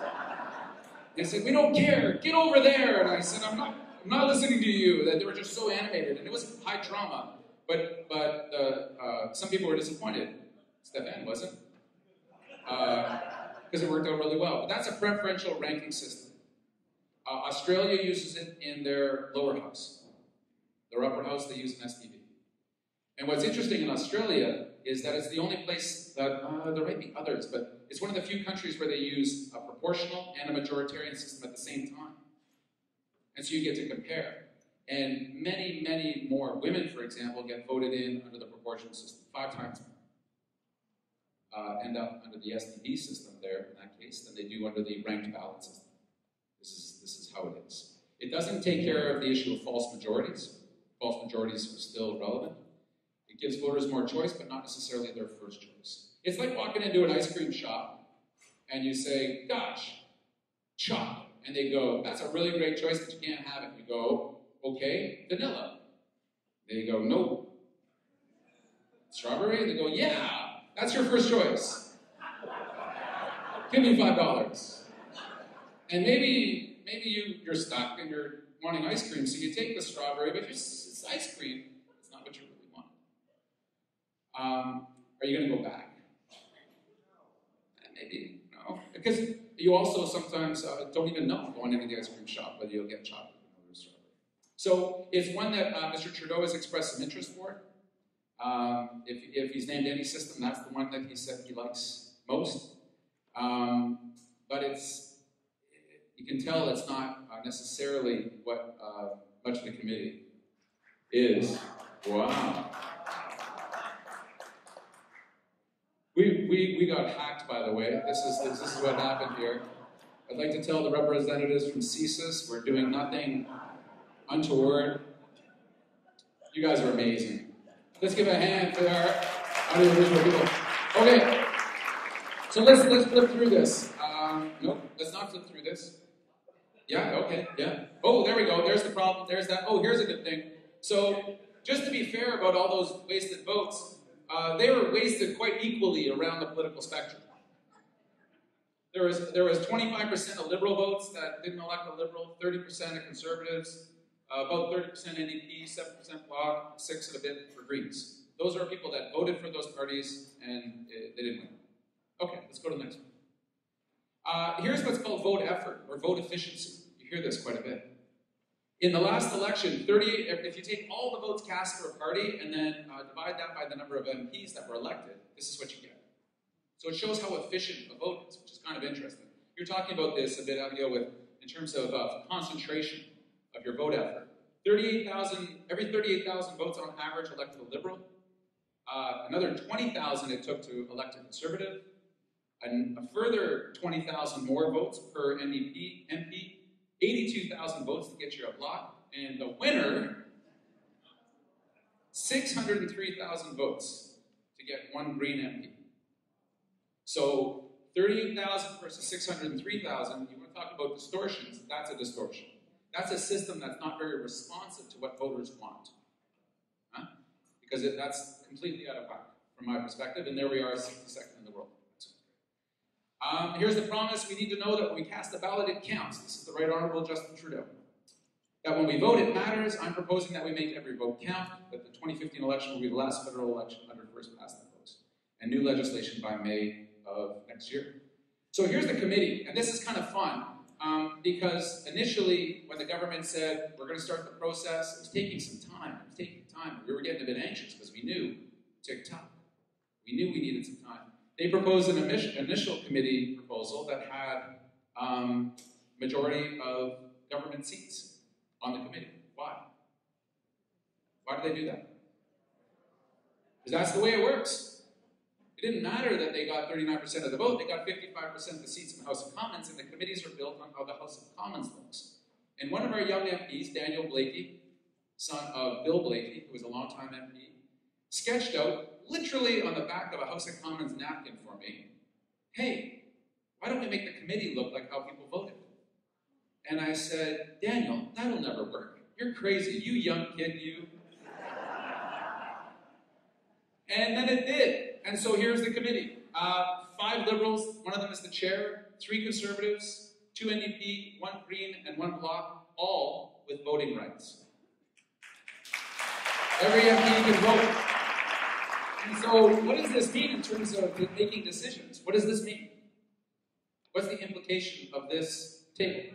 They said, we don't care, get over there. And I said, I'm not listening to you. That they were just so animated, and it was high drama. But some people were disappointed. Stéphane wasn't, because it worked out really well. But that's a preferential ranking system. Australia uses it in their lower house. Their upper house, they use an STV. And what's interesting in Australia is that it's the only place that, there might be others, but it's one of the few countries where they use a proportional and a majoritarian system at the same time. And so you get to compare. And many, many more women, for example, get voted in under the proportional system, 5 times more. End up under the STV system there, in that case, than they do under the ranked ballot system. This is how it is. It doesn't take care of the issue of false majorities. False majorities are still relevant. It gives voters more choice, but not necessarily their first choice. It's like walking into an ice cream shop, and you say, gosh, chocolate. And they go, that's a really great choice, but you can't have it. You go, okay, vanilla. They go, no. Strawberry? They go, yeah, that's your first choice. Give me $5. And maybe maybe you're stuck and you're wanting ice cream, so you take the strawberry, but it's ice cream. It's not what you really want. Are you going to go back? Maybe, no. Because you also sometimes don't even know going into the ice cream shop whether you'll get chocolate or strawberry. So it's one that Mr. Trudeau has expressed some interest for. If he's named any system, that's the one that he said he likes most. But you can tell it's not necessarily what much of the committee is. Wow. We got hacked, by the way. This is what happened here. I'd like to tell the representatives from CSIS we're doing nothing untoward. You guys are amazing. Let's give a hand for our audiovisual people. Okay, so let's flip through this. Nope, let's not flip through this. Yeah, okay, yeah. Oh, there we go. There's the problem. There's that. Oh, here's a good thing. So, just to be fair about all those wasted votes, they were wasted quite equally around the political spectrum. There was 25% of Liberal votes that didn't elect a Liberal, 30% of Conservatives, about 30% NDP, 7% Bloc, 6% and a bit for Greens. Those are people that voted for those parties and they didn't win. Okay, let's go to the next one. Here's what's called vote effort or vote efficiency. You hear this quite a bit. In the last election, if you take all the votes cast for a party and then divide that by the number of MPs that were elected, this is what you get. So it shows how efficient a vote is, which is kind of interesting. You're talking about this a bit, Avigail, in terms of concentration of your vote effort. Every 38,000 votes on average elected a Liberal. Another 20,000 it took to elect a Conservative. And a further 20,000 more votes per MP, 82,000 votes to get you a Bloc. And the winner, 603,000 votes to get one Green MP. So 38,000 versus 603,000, you want to talk about distortions, that's a distortion. That's a system that's not very responsive to what voters want. Huh? Because that's completely out of whack from my perspective, and there we are, 62nd in the world. Here's the promise. We need to know that when we cast a ballot, it counts. This is the Right Honourable Justin Trudeau. That when we vote, it matters. I'm proposing that we make every vote count, that the 2015 election will be the last federal election under first past the post, and new legislation by May of next year. So here's the committee, and this is kind of fun, because initially, when the government said, we're going to start the process, it was taking some time. We were getting a bit anxious because we knew tick-tock. We knew we needed some time. They proposed an initial committee proposal that had majority of government seats on the committee. Why? Why did they do that? Because that's the way it works. It didn't matter that they got 39% of the vote. They got 55% of the seats in the House of Commons, and the committees are built on how the House of Commons looks. And one of our young MPs, Daniel Blakey, son of Bill Blakey, who was a longtime MP, sketched out, literally on the back of a House of Commons napkin for me, hey, why don't we make the committee look like how people voted? And I said, Daniel, that'll never work. You're crazy, you young kid, you. And then it did. And so here's the committee. 5 Liberals, one of them is the chair, 3 Conservatives, 2 NDP, 1 Green, and 1 Bloc, all with voting rights. Every MP can vote. And so what does this mean in terms of making decisions? What does this mean? What's the implication of this table?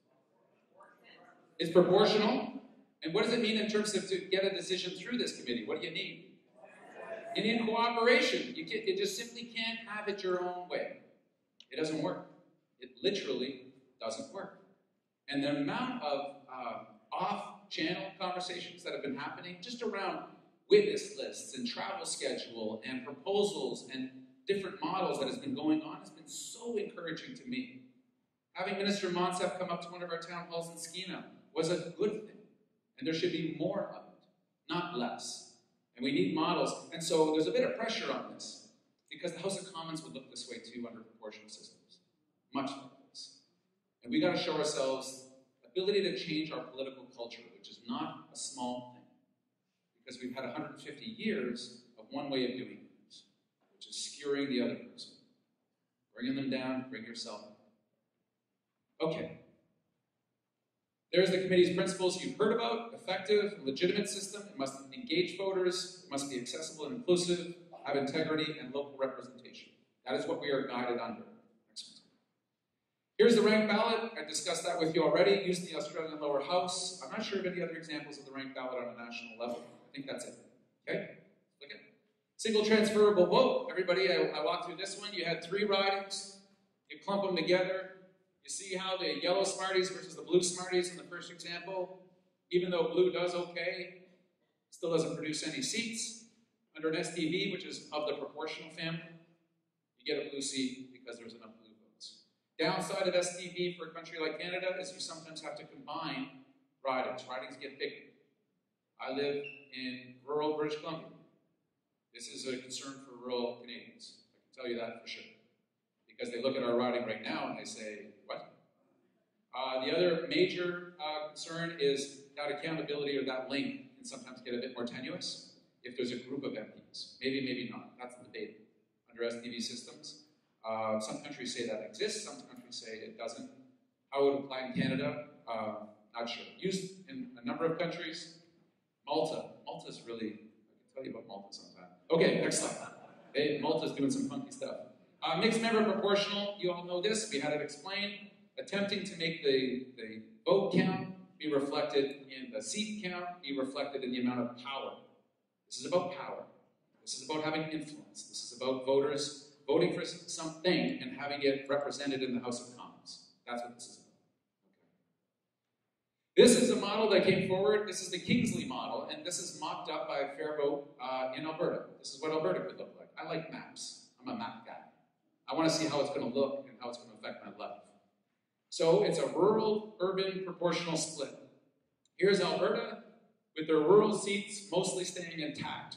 It's proportional. And what does it mean in terms of to get a decision through this committee? What do you need? You need cooperation. You just simply can't have it your own way. It doesn't work. It literally doesn't work. And the amount of off-channel conversations that have been happening just around witness lists and travel schedule and proposals and different models that has been going on has been so encouraging to me. Having Minister Monsef come up to one of our town halls in Skeena was a good thing. And there should be more of it, not less. And we need models. And so there's a bit of pressure on this because the House of Commons would look this way too under proportional systems. Much like this. And we got to show ourselves ability to change our political culture, which is not a small thing. Because we've had 150 years of one way of doing things, which is skewering the other person. Bringing them down, bring yourself up. Okay. There's the committee's principles you've heard about: effective and legitimate system. It must engage voters. It must be accessible and inclusive, have integrity and local representation. That is what we are guided under. Next one. Here's the ranked ballot. I discussed that with you already. Used in the Australian lower house. I'm not sure of any other examples of the ranked ballot on a national level. I think that's it. Okay? Look at it. Single transferable vote. Everybody, I walked through this one. You had 3 ridings. You clump them together. You see how the yellow Smarties versus the blue Smarties in the first example, even though blue does okay, still doesn't produce any seats. Under an SDV, which is of the proportional family, you get a blue seat because there's enough blue votes. Downside of SDV for a country like Canada is you sometimes have to combine ridings. Ridings get bigger. I live in rural British Columbia. This is a concern for rural Canadians. I can tell you that for sure. Because they look at our riding right now and they say, what? The other major concern is that accountability, or that link can sometimes get a bit more tenuous if there's a group of MPs. Maybe, maybe not. That's the debate under SDV systems. Some countries say that exists, some countries say it doesn't. How it would apply in Canada, not sure. Used in a number of countries. Malta. Malta's really, I can tell you about Malta sometime. Okay, next slide. Hey, Malta's doing some funky stuff. Mixed member proportional, you all know this, we had it explained. Attempting to make the vote count be reflected in the seat count, be reflected in the amount of power. This is about power. This is about having influence. This is about voters voting for something and having it represented in the House of Commons. That's what this is about. Okay. This is a model that came forward. This is the Kingsley model, and this is mocked up by a fair vote in Alberta. This is what Alberta could look like. I like maps. I'm a map guy. I want to see how it's going to look and how it's going to affect my life. So it's a rural-urban proportional split. Here's Alberta with their rural seats mostly staying intact.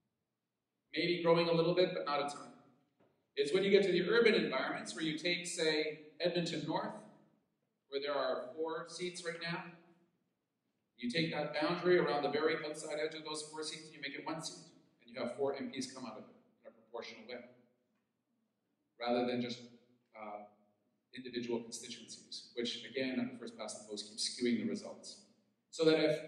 Maybe growing a little bit, but not a ton. It's when you get to the urban environments where you take, say, Edmonton North, where there are 4 seats right now. You take that boundary around the very outside edge of those 4 seats, and you make it 1 seat. And you have 4 MPs come out of it in a proportional way, rather than just individual constituencies, which again, at the first pass of the votes, keep skewing the results. So that if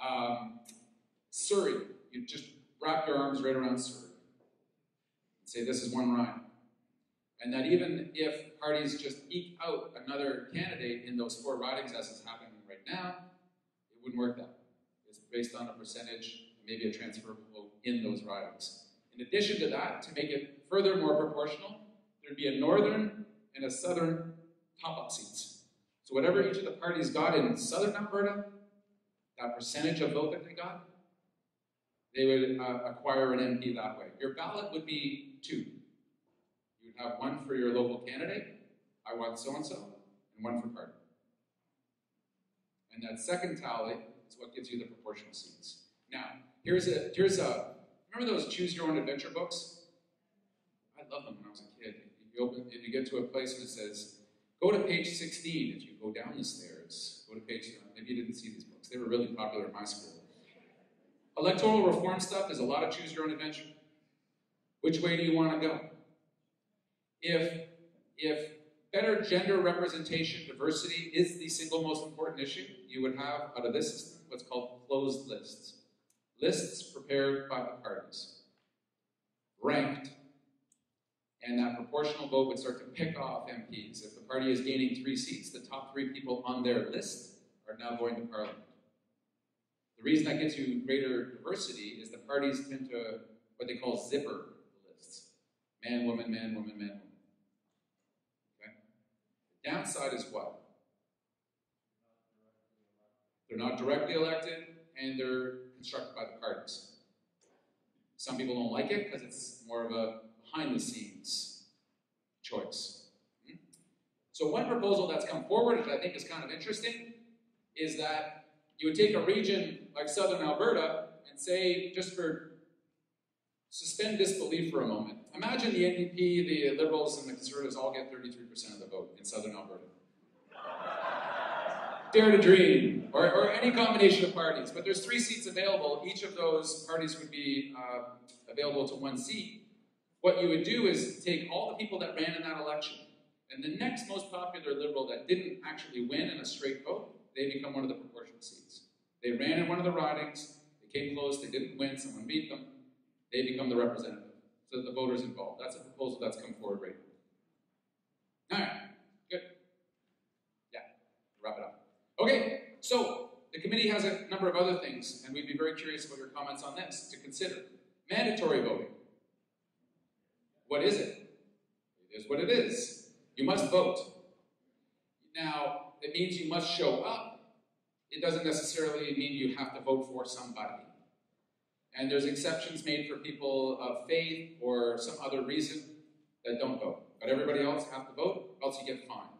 Surrey, you just wrap your arms right around Surrey and say this is 1 ride, and that even if parties just eke out another candidate in those 4 ridings, as is happening right now, it wouldn't work that way. It's based on a percentage, maybe a transferable vote in those ridings. In addition to that, to make it further more proportional, there'd be a northern and a southern top-up seats. So whatever each of the parties got in southern Alberta, that percentage of vote that they got, they would acquire an MP that way. Your ballot would be 2. You would have 1 for your local candidate, I want so-and-so, and 1 for party. And that second tally is what gives you the proportional seats. Now, here's a remember those Choose Your Own Adventure books? I loved them when I was a kid. If you get to a place that says, go to page 16, if you go down the stairs, go to page, maybe you didn't see these books. They were really popular in my school. Electoral reform stuff, there's a lot of choose your own adventure. Which way do you want to go? If better gender representation, diversity is the single most important issue, you would have, out of this system, what's called closed lists. Lists prepared by the parties, ranked. And that proportional vote would start to pick off MPs. If the party is gaining 3 seats, the top 3 people on their list are now going to Parliament. The reason that gives you greater diversity is the parties tend to what they call zipper lists. Man, woman, man, woman, man, woman. Okay? The downside is what? They're not directly elected, and they're constructed by the parties. Some people don't like it because it's more of a behind-the-scenes choice. So one proposal that's come forward, which I think is kind of interesting, is that you would take a region like southern Alberta and say, just for suspend disbelief for a moment, imagine the NDP, the Liberals, and the Conservatives all get 33% of the vote in southern Alberta. Dare to dream, or any combination of parties. But there's 3 seats available. Each of those parties would be available to 1 seat. What you would do is take all the people that ran in that election, and the next most popular Liberal that didn't actually win in a straight vote, they become one of the proportional seats. They ran in one of the ridings, they came close, they didn't win, someone beat them, they become the representative. So the voters involved. That's a proposal that's come forward right now. All right, good. Yeah, wrap it up. Okay, so the committee has a number of other things, and we'd be very curious about your comments on this to consider. Mandatory voting. What is it? It is what it is. You must vote. Now, it means you must show up. It doesn't necessarily mean you have to vote for somebody. And there's exceptions made for people of faith or some other reason that don't vote. But everybody else has to vote, else you get fined.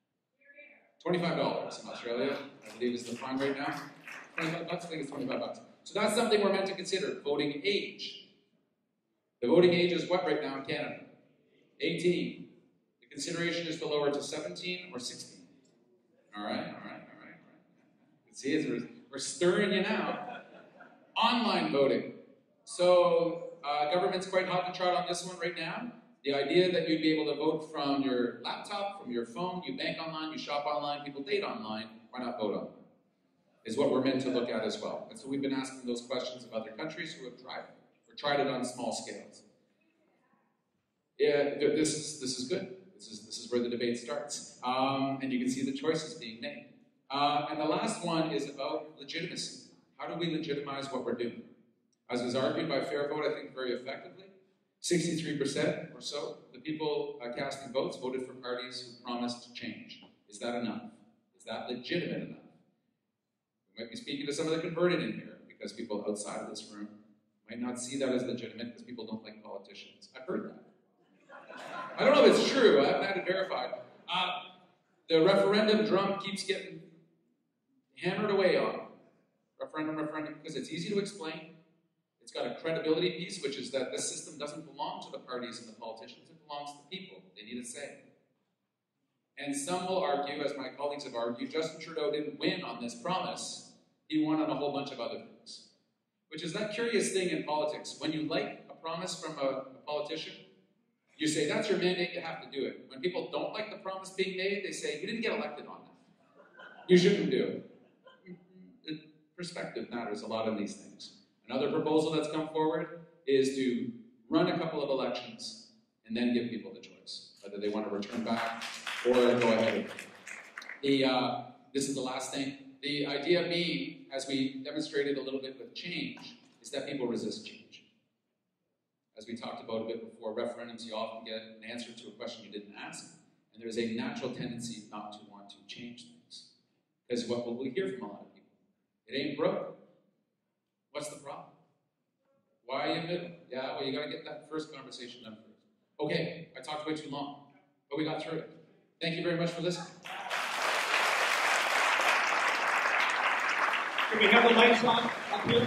$25 in Australia, I believe is the fine right now. $25, I think it's $25. So that's something we're meant to consider, voting age. The voting age is what right now in Canada? 18. The consideration is to lower it to 17 or 16. All right. See, we're stirring you now. Online voting. So government's quite hot to trot on this one right now. The idea that you'd be able to vote from your laptop, from your phone, you bank online, you shop online, people date online, why not vote online? Is what we're meant to look at as well. And so we've been asking those questions of other countries who have tried it, or tried it on small scales. Yeah, this is good. This is where the debate starts. And you can see the choices being made. And the last one is about legitimacy. How do we legitimize what we're doing? As was argued by Fair Vote, I think very effectively, 63% or so, the people casting votes voted for parties who promised change. Is that enough? Is that legitimate enough? We might be speaking to some of the converted in here, because people outside of this room might not see that as legitimate because people don't like politicians. I've heard that. I don't know if it's true. I haven't had it verified. The referendum drum keeps getting hammered away on. Referendum, because it's easy to explain. It's got a credibility piece, which is that this system doesn't belong to the parties and the politicians. It belongs to the people. They need a say. And some will argue, as my colleagues have argued, Justin Trudeau didn't win on this promise. He won on a whole bunch of other things. Which is that curious thing in politics. When you like a promise from a politician, you say, that's your mandate, you have to do it. When people don't like the promise being made, they say, you didn't get elected on that. You shouldn't do it. Perspective matters a lot in these things. Another proposal that's come forward is to run a couple of elections and then give people the choice, whether they want to return back or go ahead. This is the last thing. The idea being, as we demonstrated a little bit with change, is that people resist change. As we talked about a bit before, referendums, you often get an answer to a question you didn't ask, and there's a natural tendency not to want to change things. Because what will we hear from a lot of people? It ain't broke. What's the problem? Why are you middle? Yeah, well, you got to get that first conversation done first. Okay, I talked way too long, but we got through it. Thank you very much for listening. Can we have the lights on up here?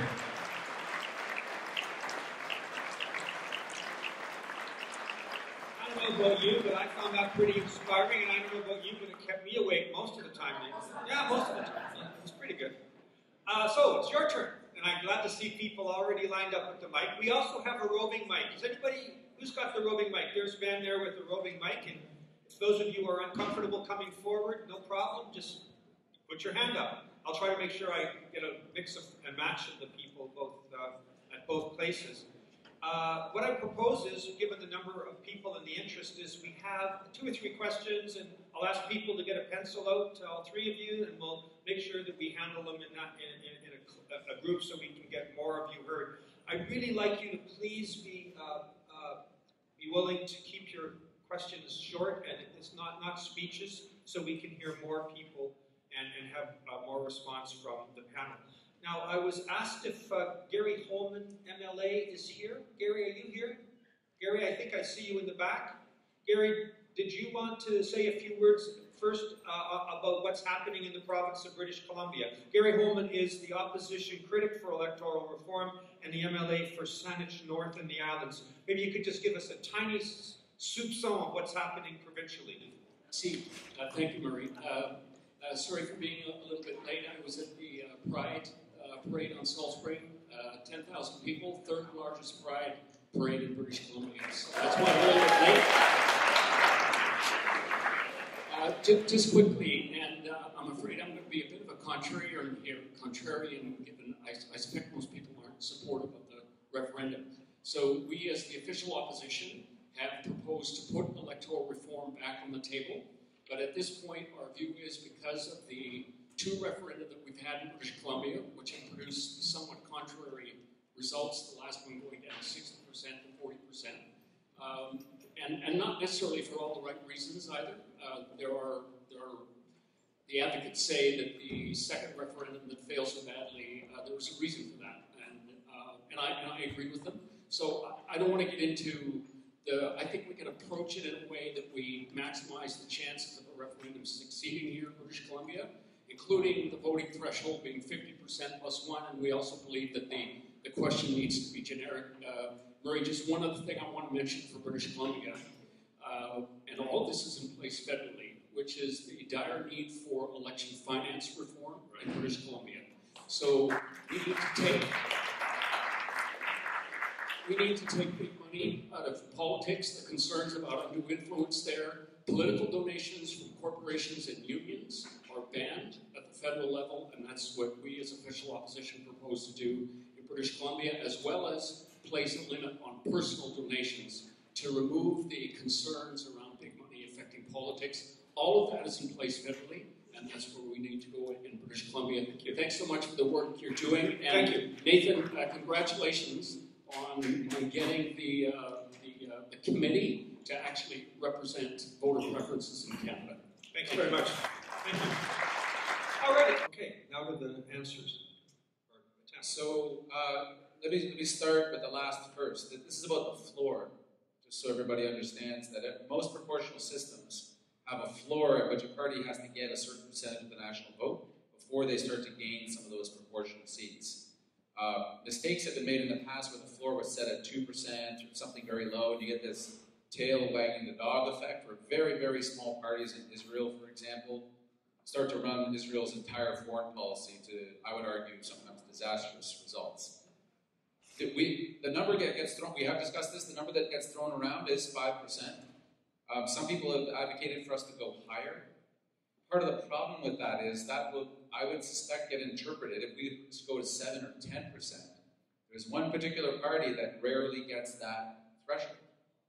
I don't know about you, but I found that pretty inspiring, and I don't know about you, but it kept me awake most of the time. Yeah, most of the time. Yeah, it's pretty good. So, it's your turn, and I'm glad to see people already lined up with the mic. We also have a roving mic. Is anybody, who's got the roving mic? There's Ben there with the roving mic, and if those of you who are uncomfortable coming forward, no problem, just put your hand up. I'll try to make sure I get a mix and match of the people at both places. What I propose is, given the number of people and the interest, is we have 2 or 3 questions, and I'll ask people to get a pencil out, all 3 of you, and we'll make sure that we handle them in a group so we can get more of you heard. I'd really like you to please be willing to keep your questions short, and it's not speeches, so we can hear more people and have more response from the panel. Now, I was asked if Gary Holman, MLA, is here. Gary, are you here? Gary, I think I see you in the back. Gary, did you want to say a few words first about what's happening in the province of British Columbia? Gary Holman is the opposition critic for electoral reform and the MLA for Saanich North and the Islands. Maybe you could just give us a tiny soupçon of what's happening provincially. Thank you, Marie. Sorry for being a little bit late. I was at the Pride parade on Salt Spring. 10,000 people, 3rd largest Pride parade in British Columbia. So that's why I'm a little bit late. Just quickly, and I'm afraid I'm going to be a bit of a contrarian given I suspect most people aren't supportive of the referendum. So we, as the official opposition, have proposed to put electoral reform back on the table. But at this point, our view is because of the 2 referenda that we've had in British Columbia, which have produced somewhat contrary results, the last one going down 60% to 40%, and not necessarily for all the right reasons either. The advocates say that the second referendum that failed so badly, there was a reason for that, and I agree with them. So I don't want to get into I think we can approach it in a way that we maximize the chances of a referendum succeeding here in British Columbia, including the voting threshold being 50% plus 1, and we also believe that the question needs to be generic. Murray, just one other thing I want to mention for British Columbia, and all of this is in place federally, which is the dire need for election finance reform in British Columbia. So we need to take big money out of politics. The concerns about undue influence there. Political donations from corporations and unions are banned at the federal level, and that's what we as official opposition propose to do in British Columbia, as well as place a limit on personal donations to remove the concerns around big money affecting politics. All of that is in place federally, and that's where we need to go in British Columbia. Thank you. Thanks so much for the work you're doing. And thank you. Nathan, congratulations on getting the committee to actually represent voter preferences in Canada. Thank you very much. Thank you. All right. Okay, now to the answers. So let me start with the last first. This is about the floor, just so everybody understands that most proportional systems have a floor at which a party has to get a certain percentage of the national vote before they start to gain some of those proportional seats. Mistakes have been made in the past where the floor was set at 2% or something very low, and you get this tail wagging the dog effect, where very, very small parties in Israel, for example, start to run Israel's entire foreign policy to, I would argue, sometimes disastrous results. The number gets thrown, we have discussed this, the number that gets thrown around is 5%. Some people have advocated for us to go higher. Part of the problem with that is that will, I would suspect, get interpreted if we go to 7 or 10%. There's one particular party that rarely gets that threshold.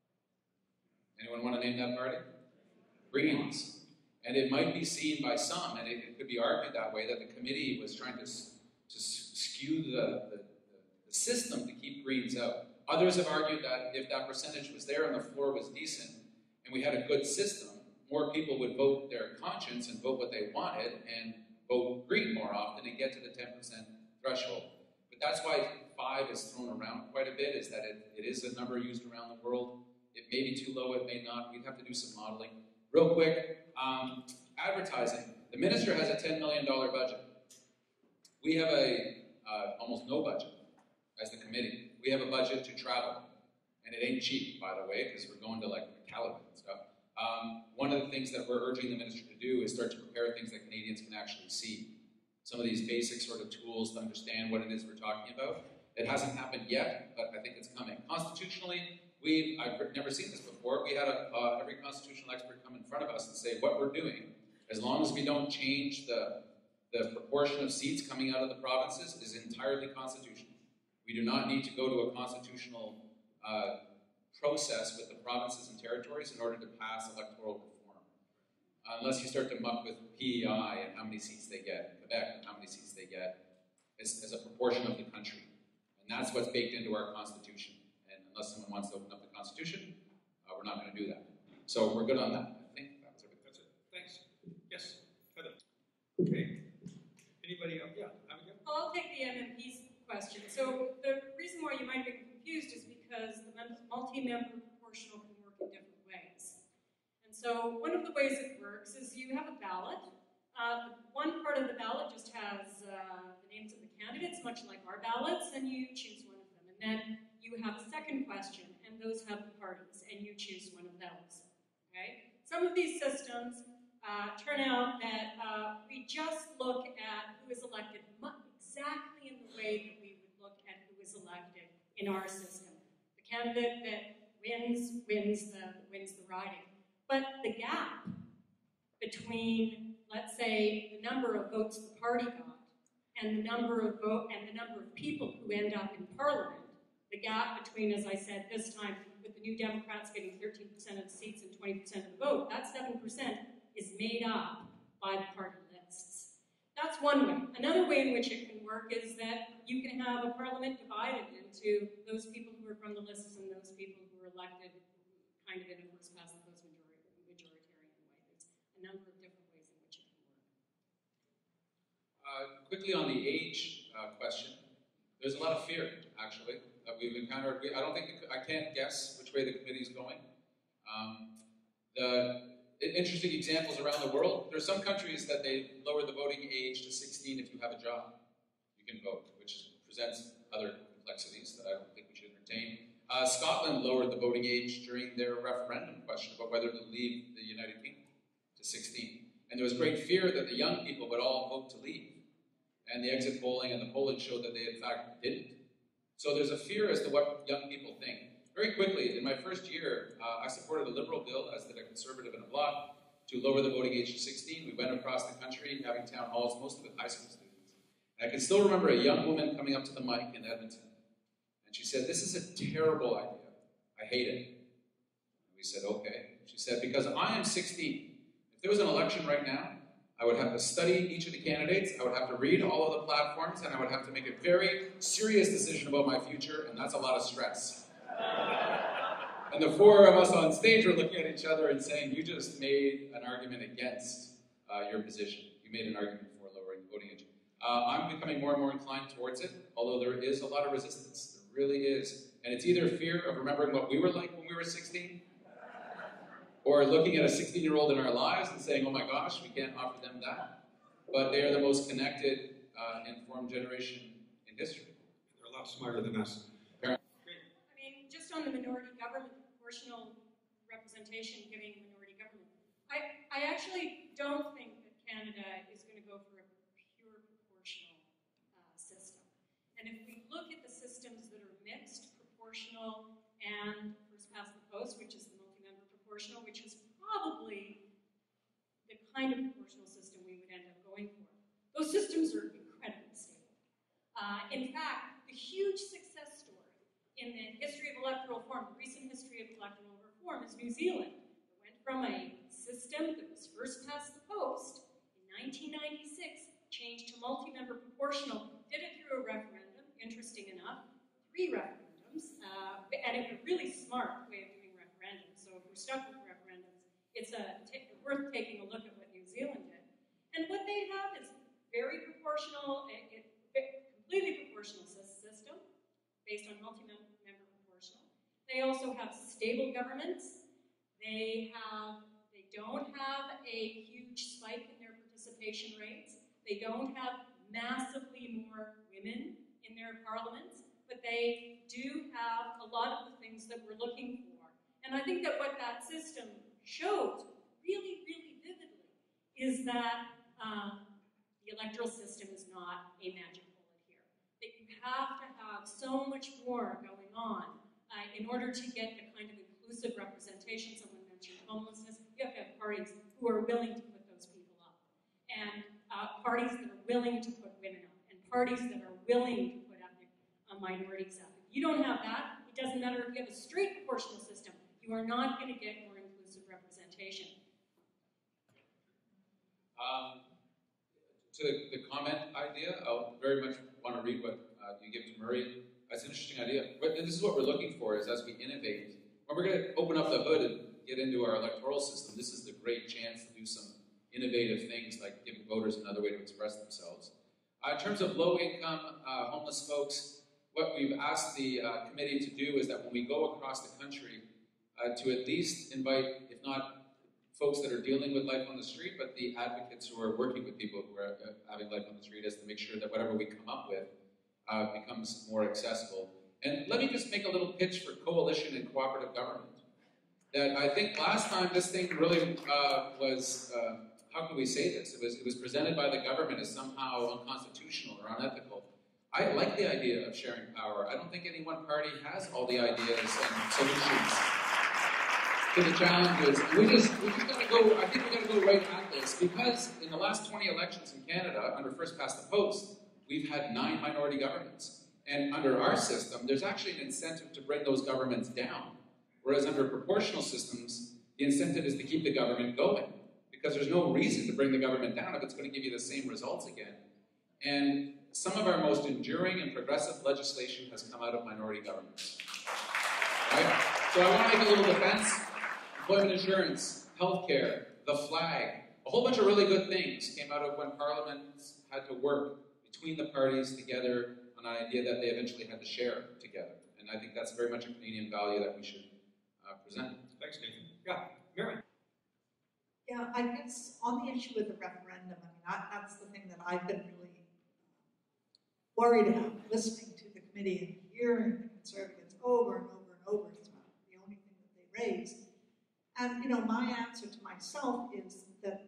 Anyone want to name that party? Greens. And it might be seen by some, and it could be argued that way, that the committee was trying to skew the system to keep Greens out. Others have argued that if that percentage was there and the floor was decent, and we had a good system, more people would vote their conscience and vote what they wanted and vote Green more often and get to the 10% threshold. But that's why 5 is thrown around quite a bit, is that it is a number used around the world. It may be too low, it may not. We'd have to do some modeling. Real quick, advertising. The minister has a $10 million budget. We have almost no budget as the committee. We have a budget to travel. And it ain't cheap, by the way, because we're going to like Cullen and stuff. One of the things that we're urging the minister to do is start to prepare things that Canadians can actually see. Some of these basic sort of tools to understand what it is we're talking about. It hasn't happened yet, but I think it's coming. Constitutionally, I've never seen this before. We had every constitutional expert come in front of us and say what we're doing, as long as we don't change the proportion of seats coming out of the provinces, is entirely constitutional. We do not need to go to a constitutional process with the provinces and territories in order to pass electoral reform. Unless you start to muck with PEI and how many seats they get, Quebec and how many seats they get as a proportion of the country. And that's what's baked into our Constitution. And unless someone wants to open up the Constitution, we're not going to do that. So we're good on that. I think that was everything. That's it. Thanks. Yes, Heather. Okay. Anybody else? Yeah, Abigail? I'll take the MMP's question. So the reason why you might be confused is because the multi-member proportional can work in different ways. And so one of the ways it works is you have a ballot. One part of the ballot just has the names of the candidates, much like our ballots, and you choose one of them. And then you have a second question, and those have the parties, and you choose one of those. Okay? Some of these systems turn out that we just look at who is elected exactly in the way that we would look at who is elected in our system. The candidate that wins the riding. But the gap between, let's say, the number of votes the party got and the number of people who end up in Parliament, the gap between, as I said, this time with the New Democrats getting 13% of the seats and 20% of the vote, that 7% is made up by the party lists. That's one way. Another way in which it can work is that you can have a parliament divided into those people who are from the lists and those people who are elected kind of in a first past the post majoritarian way. There's a number of different ways in which it can work. Quickly on the age question, there's a lot of fear, actually, that we've encountered. I can't guess which way the committee is going. Interesting examples around the world. There are some countries that they lower the voting age to 16 if you have a job. You can vote, which presents other complexities that I don't think we should entertain. Scotland lowered the voting age during their referendum question about whether to leave the United Kingdom to 16. And there was great fear that the young people would all vote to leave. And the exit polling and the polling showed that they, in fact, didn't. So there's a fear as to what young people think. Very quickly, in my first year, I supported a Liberal bill, as did a Conservative in a bloc, to lower the voting age to 16. We went across the country having town halls, mostly with high school students. And I can still remember a young woman coming up to the mic in Edmonton. And she said, "This is a terrible idea. I hate it." And we said, "Okay." She said, "Because I am 16. If there was an election right now, I would have to study each of the candidates, I would have to read all of the platforms, and I would have to make a very serious decision about my future, and that's a lot of stress." And the four of us on stage were looking at each other and saying, "You just made an argument against your position. You made an argument for lowering the voting age." I'm becoming more and more inclined towards it, although there is a lot of resistance. There really is. And it's either fear of remembering what we were like when we were 16, or looking at a 16-year-old in our lives and saying, "Oh my gosh, we can't offer them that." But they are the most connected, informed generation in history. They're a lot smarter than us. Just on the minority government, proportional representation giving minority government, I actually don't think that Canada is going to go for a pure proportional system. And if we look at the systems that are mixed, proportional, and first past the post, which is the multi-member proportional, which is probably the kind of proportional system we would end up going for, those systems are incredibly stable. In fact, the huge success story in the history of electoral reform, the recent history of electoral reform, is New Zealand. It went from a system that was first past the post in 1996, changed to multi-member proportional, did it through a referendum, interesting enough, 3 referendums, and a really smart way of doing referendums. So if we're stuck with referendums, it's worth taking a look at what New Zealand did. And what they have is very proportional, completely proportional system, based on multi-member proportional. They also have stable governments. They don't have a huge spike in their participation rates. They don't have massively more women in their parliaments, but they do have a lot of the things that we're looking for. And I think that what that system shows really, really vividly is that the electoral system is not a magic bullet here. That you have to have so much more going on in order to get the kind of inclusive representation. Someone mentioned homelessness. You have to have parties who are willing to put those people up, and parties that are willing to put women up, and parties that are willing to put ethnic minorities up. If you don't have that, it doesn't matter if you have a straight proportional system. You are not going to get more inclusive representation. To the comment idea, I'll very much want to read what you give to Murray. That's an interesting idea. But this is what we're looking for, is as we innovate, when we're going to open up the hood and get into our electoral system, this is the great chance to do some innovative things like giving voters another way to express themselves. In terms of low-income homeless folks, what we've asked the committee to do is that when we go across the country, to at least invite, if not folks that are dealing with life on the street, but the advocates who are working with people who are having life on the street, is to make sure that whatever we come up with becomes more accessible. And let me just make a little pitch for coalition and cooperative government. That I think last time this thing really was, how can we say this? It was presented by the government as somehow unconstitutional or unethical. I like the idea of sharing power. I don't think any one party has all the ideas and solutions to the challenges. And we just got to go, I think we got to go right at this, because in the last 20 elections in Canada, under first past the post, we've had 9 minority governments. And under our system, there's actually an incentive to bring those governments down. Whereas under proportional systems, the incentive is to keep the government going, because there's no reason to bring the government down if it's going to give you the same results again. And some of our most enduring and progressive legislation has come out of minority governments. Right? So I want to make a little defense. Employment insurance, healthcare, the flag, a whole bunch of really good things came out of when parliaments had to work between the parties together on an idea that they eventually had to share together. And I think that's very much a Canadian value that we should present. Thanks, Nathan. Yeah, Miriam. Yeah, I guess on the issue of the referendum, I mean, that's the thing that I've been really worried about, listening to the committee and hearing the Conservatives over and over and over. It's not the only thing that they raise. And, you know, my answer to myself is that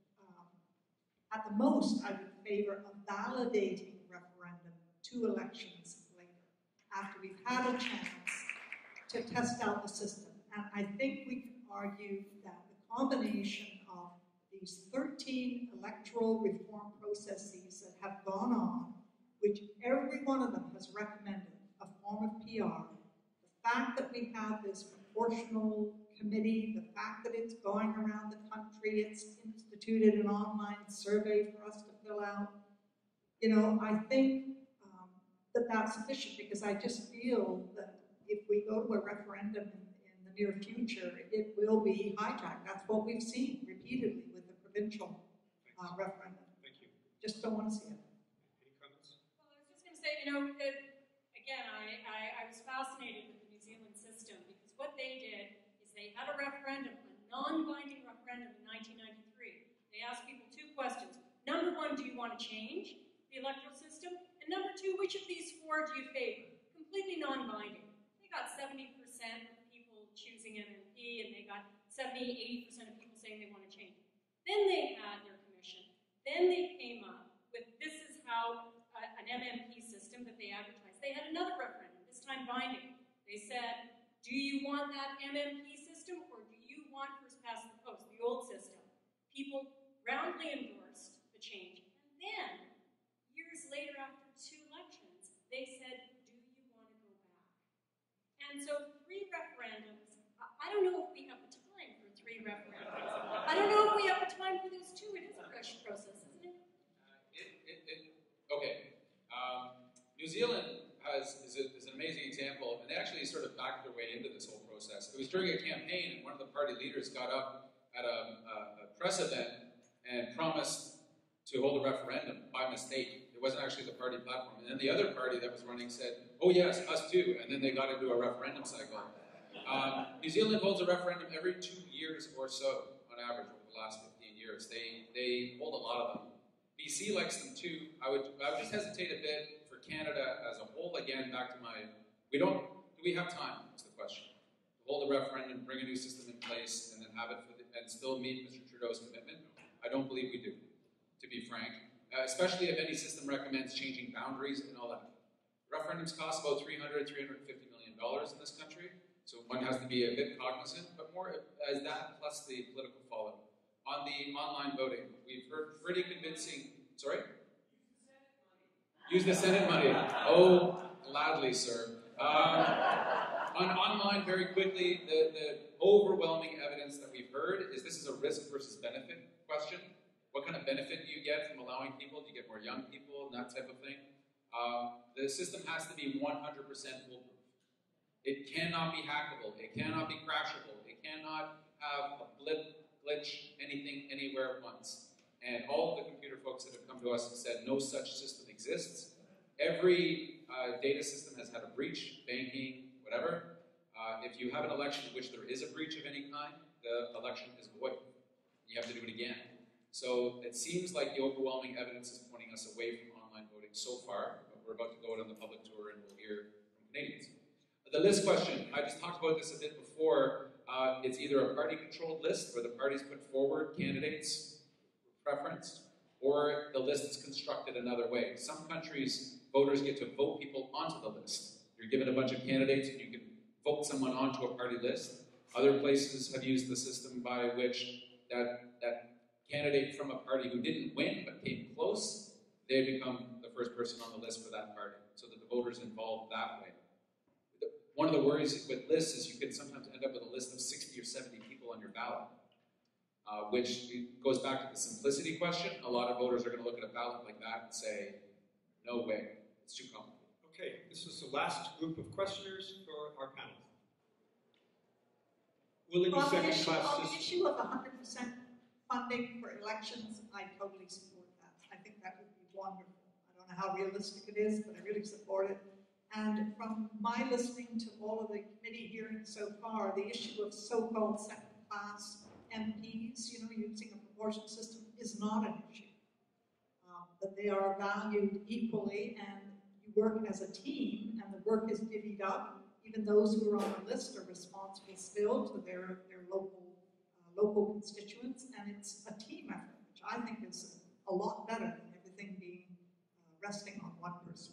at the most, I would favor a validating referendum 2 elections later, after we've had a chance to test out the system. And I think we can argue that the combination of these 13 electoral reform processes that have gone on, which every one of them has recommended a form of PR, the fact that we have this proportional committee, the fact that it's going around the country, it's instituted an online survey for us to fill out, you know, I think that that's sufficient, because I just feel that if we go to a referendum in the near future, it will be hijacked. That's what we've seen repeatedly with the provincial referendum. Thank you. Just don't want to see it. Any comments? Well, I was just going to say, you know, again, I was fascinated with the New Zealand system, because what they did is they had a referendum, a non-binding referendum in 1993. They asked people 2 questions. Number 1, do you want to change the electoral system? And number 2, which of these 4 do you favor? Completely non-binding. They got 70% of people choosing MMP, and they got 70-80% of people saying they want to change. Then they had their commission. Then they came up with, this is how an MMP system that they advertised. They had another referendum, this time binding. They said, do you want that MMP system, or do you want first past the post, the old system? People roundly endorsed the change. And then, years later, after 2 elections, they said, do you want to go back? And so 3 referendums, I don't know if we have the time for 3 referendums. I don't know if we have the time for those 2. It is a rush process, isn't it? Okay. New Zealand is an amazing example, and they actually sort of backed their way into this whole process. It was during a campaign, and one of the party leaders got up at a press event and promised to hold a referendum by mistake. It wasn't actually the party platform. And then the other party that was running said, oh yes, us too, and then they got into a referendum cycle. New Zealand holds a referendum every 2 years or so, on average, over the last 15 years. They hold a lot of them. BC likes them too. I would just hesitate a bit for Canada as a whole. Again, back to my, do we have time, is the question. To hold a referendum, bring a new system in place, and then have it and still meet Mr. Trudeau's commitment? I don't believe we do, to be frank. Especially if any system recommends changing boundaries and all that. Referendums cost about $350 million in this country, so one has to be a bit cognizant, but more as that plus the political fallout. On the online voting, we've heard pretty convincing, sorry? Use the Senate money. Oh, gladly, sir. On online, very quickly, the overwhelming evidence that we've heard is this is a risk versus benefit question. What kind of benefit do you get from allowing people? Do you get more young people and that type of thing? The system has to be 100% foolproof. It cannot be hackable. It cannot be crashable. It cannot have a blip, glitch, anything, anywhere at once. And all of the computer folks that have come to us have said no such system exists. Every data system has had a breach, banking, whatever. If you have an election in which there is a breach of any kind, the election is void. You have to do it again. So it seems like the overwhelming evidence is pointing us away from online voting so far, but we're about to go out on the public tour and we'll hear from Canadians. The list question, I just talked about this a bit before. It's either a party-controlled list where the parties put forward candidates preference, or the list is constructed another way. Some countries, voters get to vote people onto the list. You're given a bunch of candidates and you can vote someone onto a party list. Other places have used the system by which that candidate from a party who didn't win but came close, they become the first person on the list for that party, so that the voters involved that way. One of the worries with lists is you can sometimes end up with a list of 60 or 70 people on your ballot, which goes back to the simplicity question. A lot of voters are going to look at a ballot like that and say, no way, it's too complicated. Okay, this is the last group of questioners for our panel. Will it be On the second-class system? issue of 100% funding for elections, I totally support that. I think that would be wonderful. I don't know how realistic it is, but I really support it. And from my listening to all of the committee hearings so far, the issue of so-called second-class MPs, using a proportional system is not an issue. That they are valued equally, and you work as a team, and the work is divvied up. Even those who are on the list are responsible still to their local constituents, and it's a team effort, which I think is a lot better than everything being resting on one person.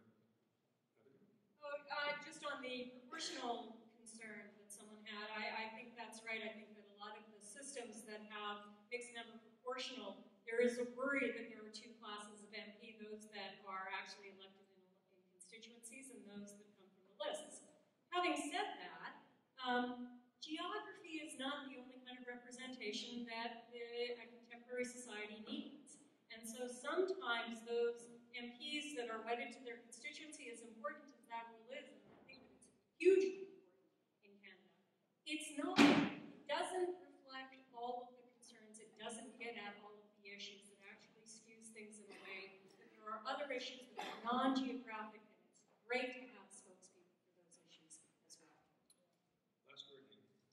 Just on the proportional concern that someone had, I think that's right. I think that a lot of the systems that have mixed number proportional, there is a worry that there are two classes of MP, those that are actually elected in constituencies and those that come from the lists. Having said that, geography is not the only kind of representation that a contemporary society needs. And so sometimes those MPs that are wedded to their constituency, as important as that rule is, and I think that it's hugely important in Canada, it's not, it doesn't reflect all of the concerns, it doesn't get at all of the issues, it actually skews things in a way that there are other issues that are non-geographic, and it's great to have spokespeople for those issues as well. Last word.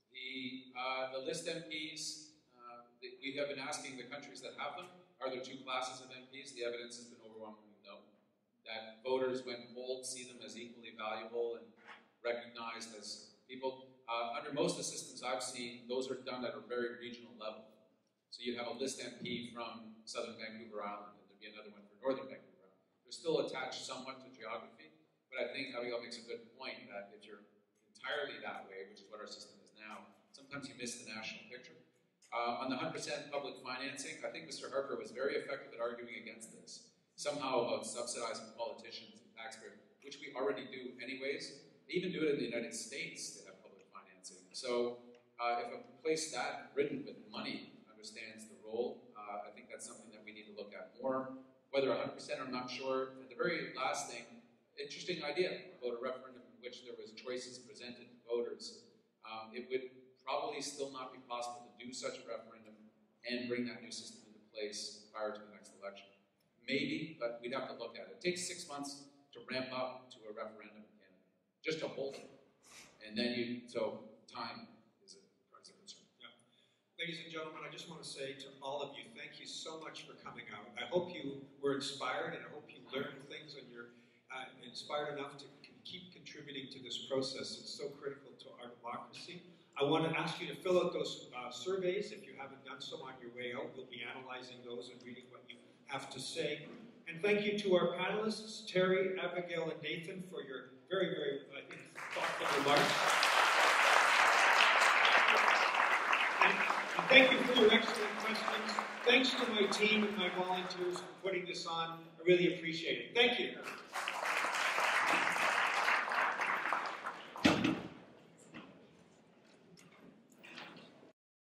The list MPs, we have been asking the countries that have them, are there two classes of MPs? The evidence has been overwhelmingly no. That voters, when polled, see them as equally valuable and recognized as people. Under most of the systems I've seen, those are done at a very regional level. So you'd have a list MP from Southern Vancouver Island, and there'd be another one for Northern Vancouver Island. They're still attached somewhat to geography, but I think Abigail makes a good point that if you're entirely that way, which is what our system is now, sometimes you miss the national picture. On the 100% public financing, I think Mr. Harper was very effective at arguing against this. Somehow about subsidizing politicians and taxpayers, which we already do anyways. They even do it in the United States to have public financing. So if a place that ridden with money understands the role, I think that's something that we need to look at more. Whether 100%, I'm not sure. And the very last thing, interesting idea about a referendum in which there was choices presented to voters. It would probably still not be possible to do such a referendum and bring that new system into place prior to the next election. Maybe, but we'd have to look at it. It takes 6 months to ramp up to a referendum in Canada, just to hold it. And then so time is a concern. Yeah. Ladies and gentlemen, I just want to say to all of you, thank you so much for coming out. I hope you were inspired, and I hope you learned things, and you're inspired enough to keep contributing to this process. It's so critical to our democracy. I want to ask you to fill out those surveys if you haven't done so on your way out. We'll be analyzing those and reading what you have to say. And thank you to our panelists, Terry, Abigail, and Nathan, for your very, very, I think, thoughtful remarks. And thank you for your excellent questions. Thanks to my team and my volunteers for putting this on. I really appreciate it. Thank you.